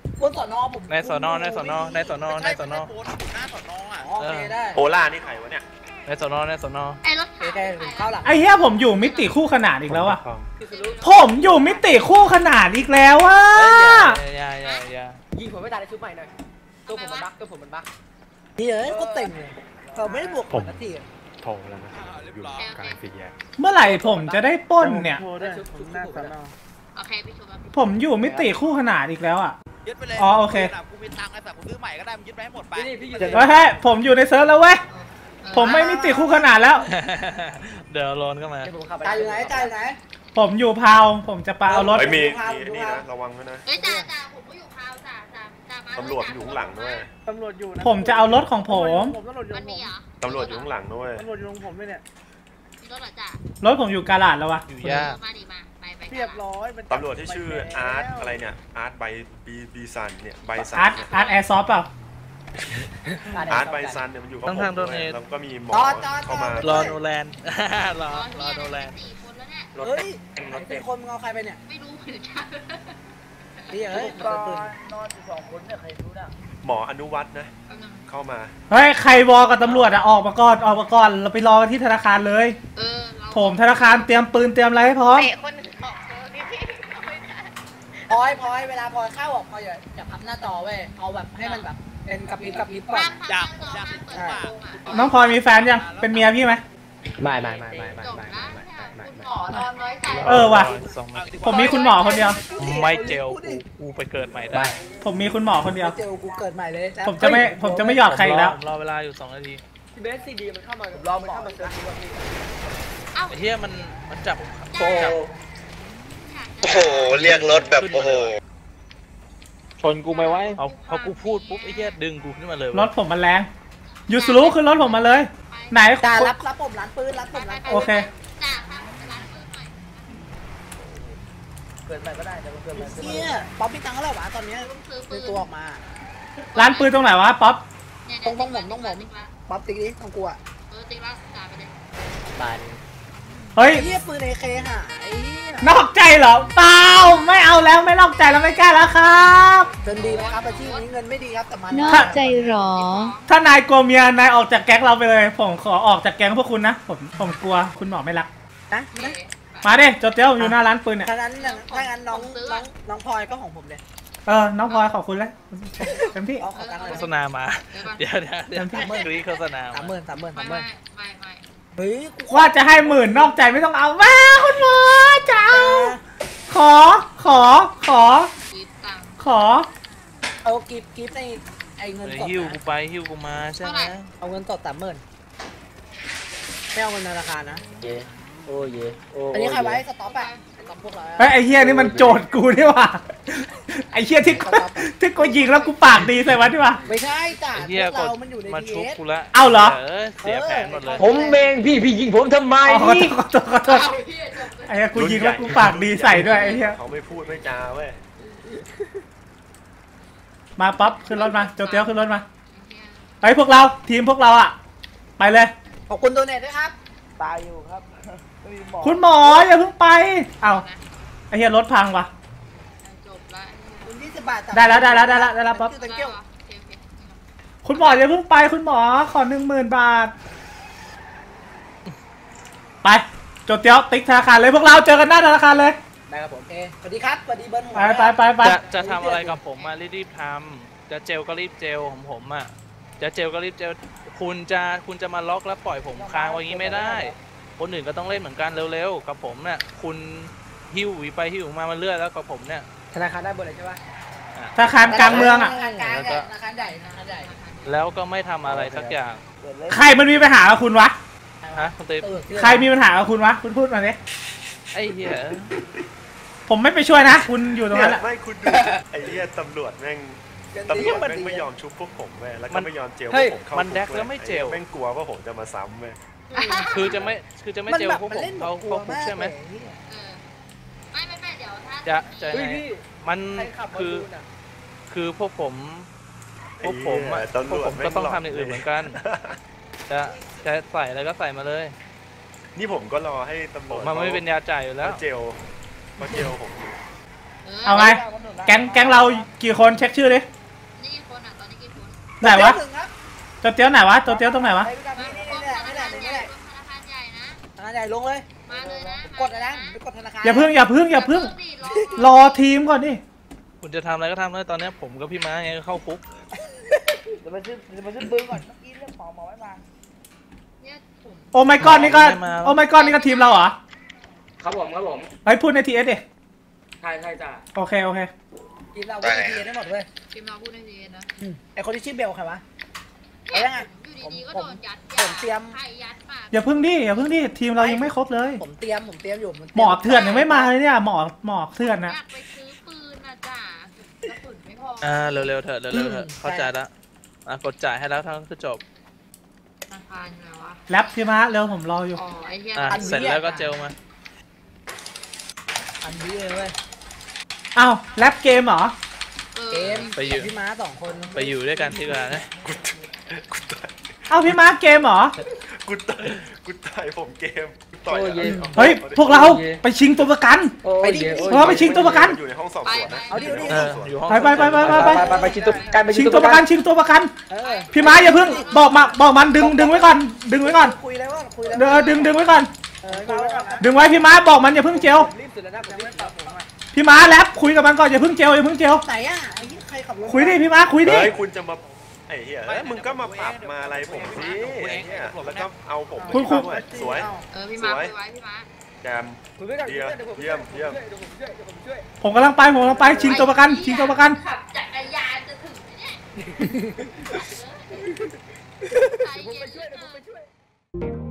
นสอนอผมในสอนอในสอนอในสอนอในสอนอโพสอยู่หน้าสอนออ่ะอ๋อโอเคได้โอล่านี่ใครวะเนี่ยในสอนอในสอนอไอ้รถโอเคถึงเข้าหลังไอ้เหี้ยผมอยู่มิติคู่ขนานอีกแล้วอะผมอยู่มิติคู่ขนานอีกแล้วอะเอ้ยอย่าอย่าอย่าอย่ายิงผมไม่ตายในชุบใหม่หน่อยตัวผมมันบั๊กตัวผมมันบั๊กนี่เอ้ยก็เต็มเลยเราไม่ได้บวกคนนาทีโทรแล้วนะอยู่กลางสี่แยกเมื่อไหร่ผมจะได้ปล้นเนี่ยโทรด้วยผมหน้าสอนอโอเคพี่ชมผมอยู่มิติคู่ขนานอีกแล้วอะยึดไปเลยอ๋อโอเคกูมีตังค์ไอ้สัตว์กูซื้อใหม่ก็ได้มึงยึดไปให้หมดไปนี่พี่อยู่เฮ้ยเฮ้ยผมอยู่ในเซิร์ฟแล้วเว้ย ผมไม่มิติคู่ขนานแล้วเดี๋ยวโลนก็มาเดี๋ยวผมขับไปจ่ายอยู่ไหนจ่ายอยู่ไหนผมอยู่พาว ผมจะไปเอารถไอ้ยมีดูภาพมีดูนี่ภาพนะระวังด้วยนะเฮ้ยจ่าจ่าผมก็อยู่พาวจ่าจ่าจ่ามาตำรวจอยู่ข้างหลังด้วยตำรวจอยู่นะผมจะเอารถของผมผมตำรวจอยู่มันผมีมเหรอตำรวจอยู่ข้างหลังด้วยตำรวจอยู่ตรงผมด้วยเนี่ยมีรถเหรอจ่ารถผมอยู่กาลาดแล้ววะอยู่ยากมาดิมาไปไปเรียบร้อยมันตำรวจที่ชื่ออาร์ตอะไรเนี่ยอาร์ตไบบีบีซันเนี่ยไบซันอาร์ตอาร์ตแอร์ซอฟเปล่าอาร์ตไบซันเนี่ยมันอยู่กับผมทางๆโดด้เนวยทแล้วก็มีหมอจอดจอดเข้ามารอโนแลน รอรอโนแลนสี่คนแล้วเนี่ยเฮ้ยเป็นคนมึงเอาใครไปเนี่ยไม่รู้เหมือนกันนี่เอ้ยมันปืนนอนอยู่สองคนเนี่ยใครรู้น่ะหมออนุวัฒน์นะเข้ามาเฮ้ย ใครวอกับตำรวจอะออกมาก่อน ออกมาก่อน เราไปรอกันที่ธนาคารเลยเออเราผมธนาคารเตรียมปืนเตรียมอะไรให้พร้อมเตะคนหนึ่งออกเออนี่พี่เอาไม่ได้พลอยพลอยเวลาพลอยเข้าอ่ะพลอยอย่าอย่าพับหน้าจอเว้ยเอาแบบให้มันแบบเป็นกระพริบกระพริบก่อนอยากอยากเปิดปากน้องพลอยมีแฟนยัง เป็นเมียพี่ไหมไม่ไม่ไม่ไม่ไม่จบไม่แล้วไม่เนี่ยไม่คุณหมอนอนน้อยใจเออว่ะสองมาผมมีคุณหมอคนเดียวไม่เจลกูกูไปเกิดใหม่ได้ผมมีคุณหมอคนเดียวเจอกูเกิดใหม่เลยผมจะไม่ ผมจะไม่หยอดใครอีกแล้วผมรอเวลาอยู่สองนาทีพี่เบสซีดีมันเข้ามาลองมันเข้ามาเจอพี่ว่าพี่เอ้าไอ้เหี้ยมันมันจับจับโอ้โหเรียกรถแบบโอ้โหชนกูไหมวะเอาพอกูพูดปุ๊บไอ้เหี้ยดึงกูขึ้นมาเลยรถผมมันแรงยูสรุขึ้นรถผมมาเลย ไหนจ่ารับรับผมร้านปืนรับผมร้านปืนโอเคจ่าครับร้านปืนหน่อยเกิดใหม่ก็ได้แต่มันเกิดใหม่เนี่ยป๊อปพี่ตังค์เท่าไหร่วะตอนเนี้ยต้องซื้อปืในนตัวออกมาร้านปืนตรงไหนวะ ป๊อปเนี่ยต้องต้องผมต้องผมติ๊กละป๊อปติ๊กดิต้องกลัวเออติ๊กละจ่าไปเลยบานเฮ้ยไอ้เหี้ยปืนเอเคหายไอ้เหี้ยนอกใจเหรอ เปล่า ไม่เอาแล้ว ไม่นอกใจแล้วไม่กล้าแล้วครับเงินดีไหมครับอาชีพนี้เงินไม่ดีครับแต่มันนอกใจหรอถ้านายกลัวเมีย นายออกจากแก๊งเราไปเลย ผมขอออกจากแก๊งพวกคุณนะ ผม ผมกลัวคุณหมอไม่รักนะนะมาดิโจเจ้าอยู่หน้าร้านปืนเนี่ยถ้านั้นถ้างั้นน้องน้องน้องพลอยก็ของผมเลยเออน้องพลอยขอบคุณเลยเต็มที่เอาขอตังค์เลยโฆษณามาเดี๋ยวเดี๋ยวเดี๋ยวกรี๊ดโฆษณาสามหมื่นสามหมื่นสามหมื่นไม่ไม่เฮ้ยว่าจะให้หมื่นนอกใจไม่ต้องเอามาคุณหมอจะเอาขอขอขอขอเอากิฟต์กิฟต์ในไอเงินสดหิ้วกูนะไปหิ้วกูมาใช่ไหมเอาเงินสดสามหมื่นไม่เอาเงินธนาคารนะเย่โอ้เย่โอ้อันนี้ใครไว้สต็อปอะสต็อปพวกเราไอ้ไอ้เฮียนี่มันโจทย์กูนี่ว่ะไอ้เฮียที่กูที่กูยิงแล้วกูปากดีใส่มันนี่ว่ะไม่ใช่จ้ะไอ้เหี้ยพวกกดเรามันอยู่ในมาทีชุบเอสกูละเอ้าเหรอเออเสียแผนหมดเลยผมเองพี่พี่ยิงผมทำไมอ๋อขอโทนี่ษขอโทษขอโทษไอ้เหี้ยกูยิงแล้วกูปากดีใส่ด้วยไอ้เฮียเขาไม่พูดไม่จาเว้ยมาปั๊บขึ้นรถมาโจเตี้ยวขึ้นรถมาไอ้พวกเราทีมพวกเราอ่ะไปเลยขอบคุณตัวเน็ตด้วยครับตายอยู่ครับไม่มีหมอคุณหมออย่าเพิ่งไปเอ้าไอ้เฮียรถพังว่ะจบละคุณยี่สิบบาทจ้ะได้แล้วได้แล้วได้แล้วได้แล้วปั๊บตังเกี้ยวคุณหมออย่าเพิ่งไปคุณหมอขอหนึ่งหมื่นบาทไปโจเตี้ยวติ๊กธนาคารเลยพวกเราเจอกันหน้าธนาคารเลยได้ครับผมเอสวัสดีครับสวัสดีเบิร์นหัวไปไปไปไปจะจะทำอะไรกับผมมารีบๆทำจะเจลก็รีบเจลของผมอ่ะจะเจลก็รีบเจลคุณจะคุณจะมาล็อกแล้วปล่อยผมค้างไว้อย่างนี้ไม่ได้ คนอื่นก็ต้องเล่นเหมือนกันเร็วๆกับผมเนี่ยคุณหิ้วหวีไปหิ้วมามันเลื่อยแล้วกับผมเนี่ยธนาคารได้หมดเลยใช่ปะธนาคารกลางเมืองอ่ะธนาคารกลางเนี่ยธนาคารใหญ่ธนาคารใหญ่แล้วก็ไม่ทำอะไรสักอย่างใครมันมีปัญหากับคุณวะฮะคุณติ๊บเออชื่อใครมีปัญหากับคุณวะคุณพูดมาดิไอ้เหี้ยผมไม่ไปช่วยนะคุณอยู่ตรงนั้นแหละไม่คุณดูไอ้เหี้ยตำรวจแม่งตำรวจแม่งไม่ยอมชุบพวกผมเว้ยแล้วก็ไม่ยอมเจลพวกผมเข้ามันแดกแล้วไม่เจลแม่งกลัวว่าผมจะมาซ้ำเว้ยคือจะไม่คือจะไม่เจลพวกผมเขาเขาคุกใช่ไหมเออไม่ไม่ไม่เดี๋ยวถ้าจะจะเฮ้ยไงพี่มันใครขับมาคือดูน่ะคือพวกผมพวกผมอะไอ้เหี้ยพวกตำรวผจมแม่ก็ต้องหลทำอย่างอื่นเหมือนกัน จะจะใส่อะไรก็ใส่มาเลยนี่ผมก็รอให้ตำรวจมันไม่เป็นยาจ่ายอยู่แล้วเขาเจลเขาเจลผมอยู่เอาไงแก๊งแก๊งเรากี่คนเช็คชื่อดินี่กี่คนอ่ะตอนนี้กี่คนไหนวะหนึ่งครับโจเตี้ยวไหนวะโจเตี้ยวตรงไหนวะไปด้วยกันนี่นี่นี่นี่แหละนี่แหละธนาคารใหญ่นะธนาคารใหญ่ลงเลยมาเลยนะกดอะไรนะไปกดธนาคารอย่าเพิ่งอย่าเพิ่งอย่าเพิ่ง รอทีมก่อนดิคุณจะทำอะไรก็ทำเลยตอนนี้ผมกับพี่ม้าไงก็เข้าคุกเดี๋ยวมาซื้อเดี๋ยวมาซื้อปืนก่อนเมื่อกี้เรื่องหมอหมอไม่มาเนี่ยผมโอ้ไม่ก้อนนี่ก็โอ้ไม่ก้อนนี่ก็ทีมเราเหรอครับผมครับผมเฮ้ยพูดในทีเอสดิใช่ใช่จ้าโอเคโอเคทีมเราเป็นทีได้หมดเว้ยทีมเราพูดได้ดีนะอืมไอคนที่ชื่อเบลใครวะ เอายังไงอยู่ดีๆก็ผมโดนยัดผมเตรียมไข่ยัดปากอย่าเพิ่งดิอย่าเพิ่งดิทีมเรายังไม่ครบเลยผมเตรียมผมเตรียมอยู่ผตรียหมอเถื่อนยังไม่มาเลยเนี่ยหมอหมอเถื่อนอนะยากไปซื้อปืนนะจ้ะกระสุนไม่พออ่าเร็วๆเถอะเร็วๆเถอะเข้าใจแล้วอ่ะกดจ่ายให้แล้วทั้งคือจบธนาคารไงวะแรปพี่ม้าเร็วผมรออยู่อ๋อไอ้เหี้ยอ่ะเสร็จแล้วก็เจลมาอันนี้เลยเว้ยอ้าวแรปเกมเหรอเออเกมไปอยู่กับพี่ม้าสองคนไปอยู่ด้วยกันดีกว่านะอ้าวพี่ม้าเกมเหรอกูต่อยกูต่อยผมเกมกูต่อยโอ้เย่เฮ้ยพวกเราไปชิงตัวประกันโอ้เย่โอ้เราไปชิงตัวประกันอยู่ในห้องสอบสวนนะเอาดิเอาดิเอออยู่ห้องไปไปไปไปไปไปไปไปชิงตัวการไปชิงตัวประกันชิงตัวประกันเออพี่ม้าอย่าเพิ่งบอกมาบอกมันดึงดึงไว้ก่อนดึงไว้ก่อนคุยแล้วว่าคุยแล้วเดี๋ยวดึงดึงไว้ก่อนเออคุยไว้ก่อนนะดึงไว้พี่ม้าบอกมันอย่าเพิ่งเจลรีบสุดแล้วนะผมรีบตอบผมอ่ะพี่ม้าแรปคุยกับมันก่อนอย่าเพิ่งเจลอย่าเพิ่งเจลไหนอ่ะไอ้ที่ใครขับรถคุยดิพี่ม้าคุยดิเฮ้ยคุณจะมาไอ้เหี้ยเอ้ยมึงก็มาปรับมาอะไรผมสิไอ้เหี้ยแล้วก็เอาผมไปเข้าด้วยสวยเออพี่ม้าคุยไว้พี่ม้าแจมคุณไม่ได้เยี่ยมเยี่ยมเยี่ยมเดี๋ยวผมช่วยเดี๋ยวผมช่วยผมกำลังไปผมกำลังไปชิงตัวประกันชิงตัวประกันขับจักรยานจะถึงไหมเนี่ยเดี๋ยวผมไปช่วยเดี๋ยวผมไปช่วย